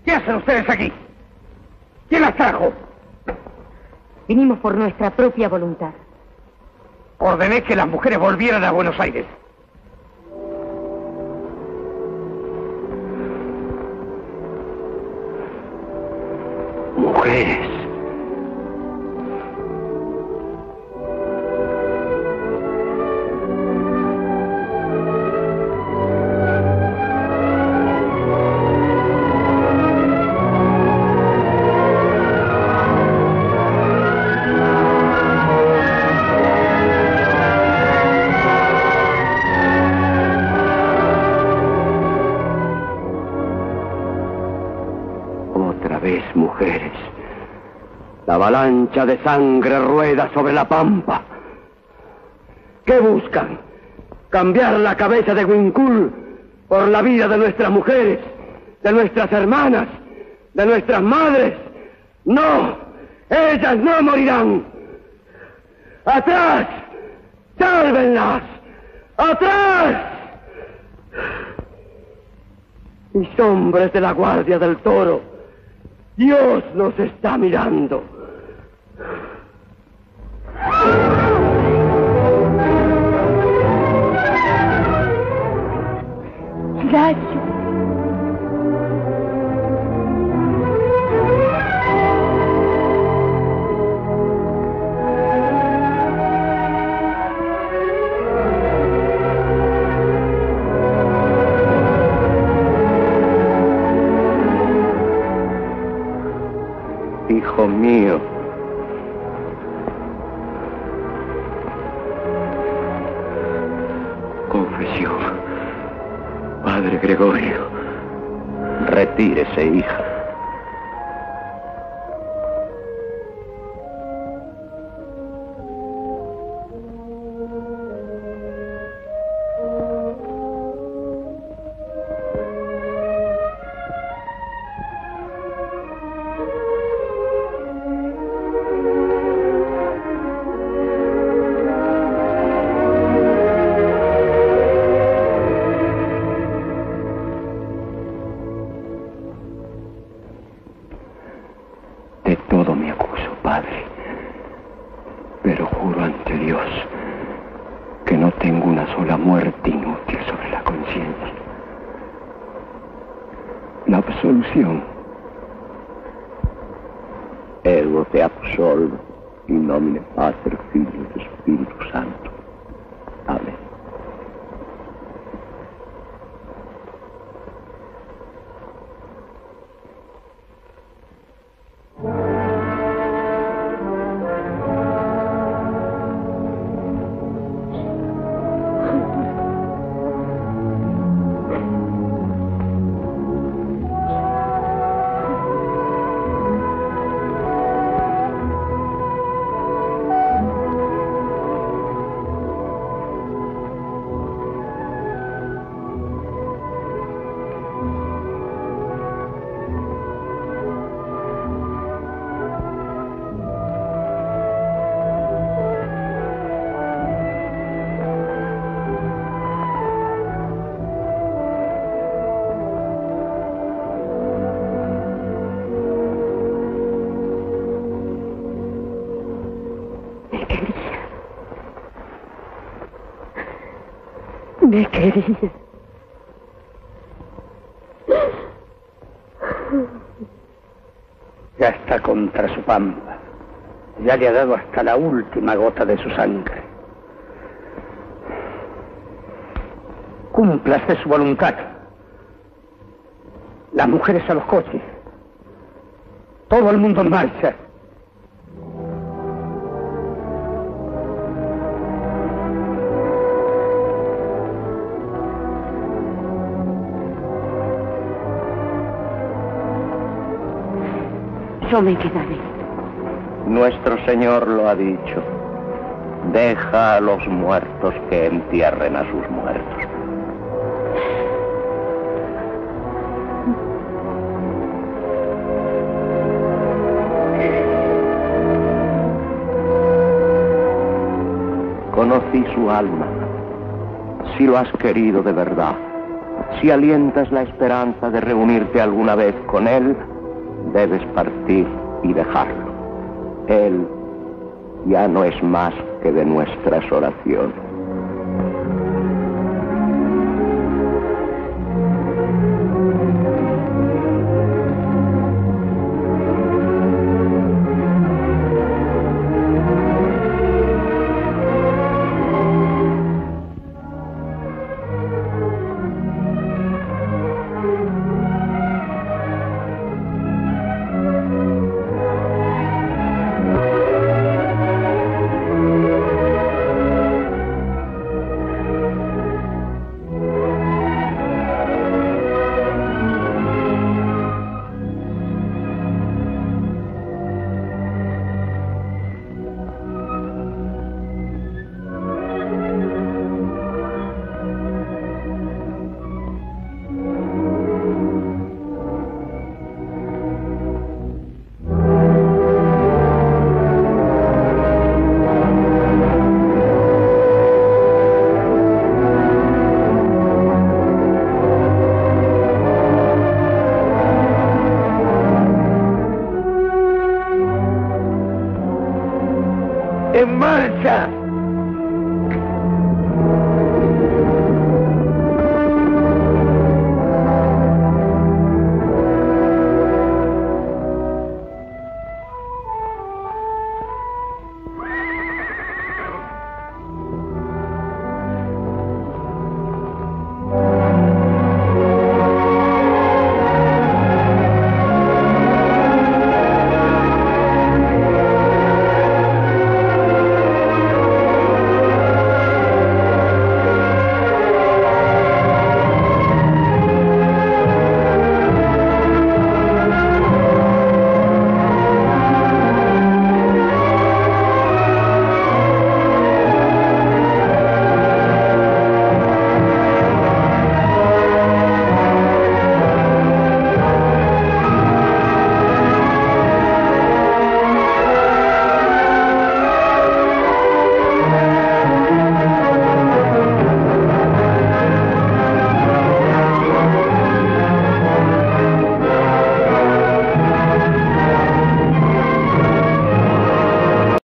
¿Qué hacen ustedes aquí? ¿Quién las trajo? Vinimos por nuestra propia voluntad. Ordené que las mujeres volvieran a Buenos Aires. Mujeres. Mujeres. La avalancha de sangre rueda sobre la pampa. ¿Qué buscan? ¿Cambiar la cabeza de Huincul por la vida de nuestras mujeres, de nuestras hermanas, de nuestras madres? ¡No! ¡Ellas no morirán! ¡Atrás! ¡Sálvenlas! ¡Atrás! Mis hombres de la Guardia del Toro, Dios nos está mirando. Silencio. Hijo mío, confesión. Padre Gregorio, retírese, hija. Ergo te absolvo, in nomine Pater, Figlio e Spirito Santo. Amen. Me quería. Ya está contra su pampa. Ya le ha dado hasta la última gota de su sangre. Cúmplase su voluntad. Las mujeres a los coches. Todo el mundo en marcha. Yo me quedaré. Nuestro Señor lo ha dicho. Deja a los muertos que entierren a sus muertos. Conocí su alma. Si lo has querido de verdad, Si alientas la esperanza de reunirte alguna vez con él, debes partir y dejarlo. Él ya no es más que de nuestras oraciones. ¡En marcha!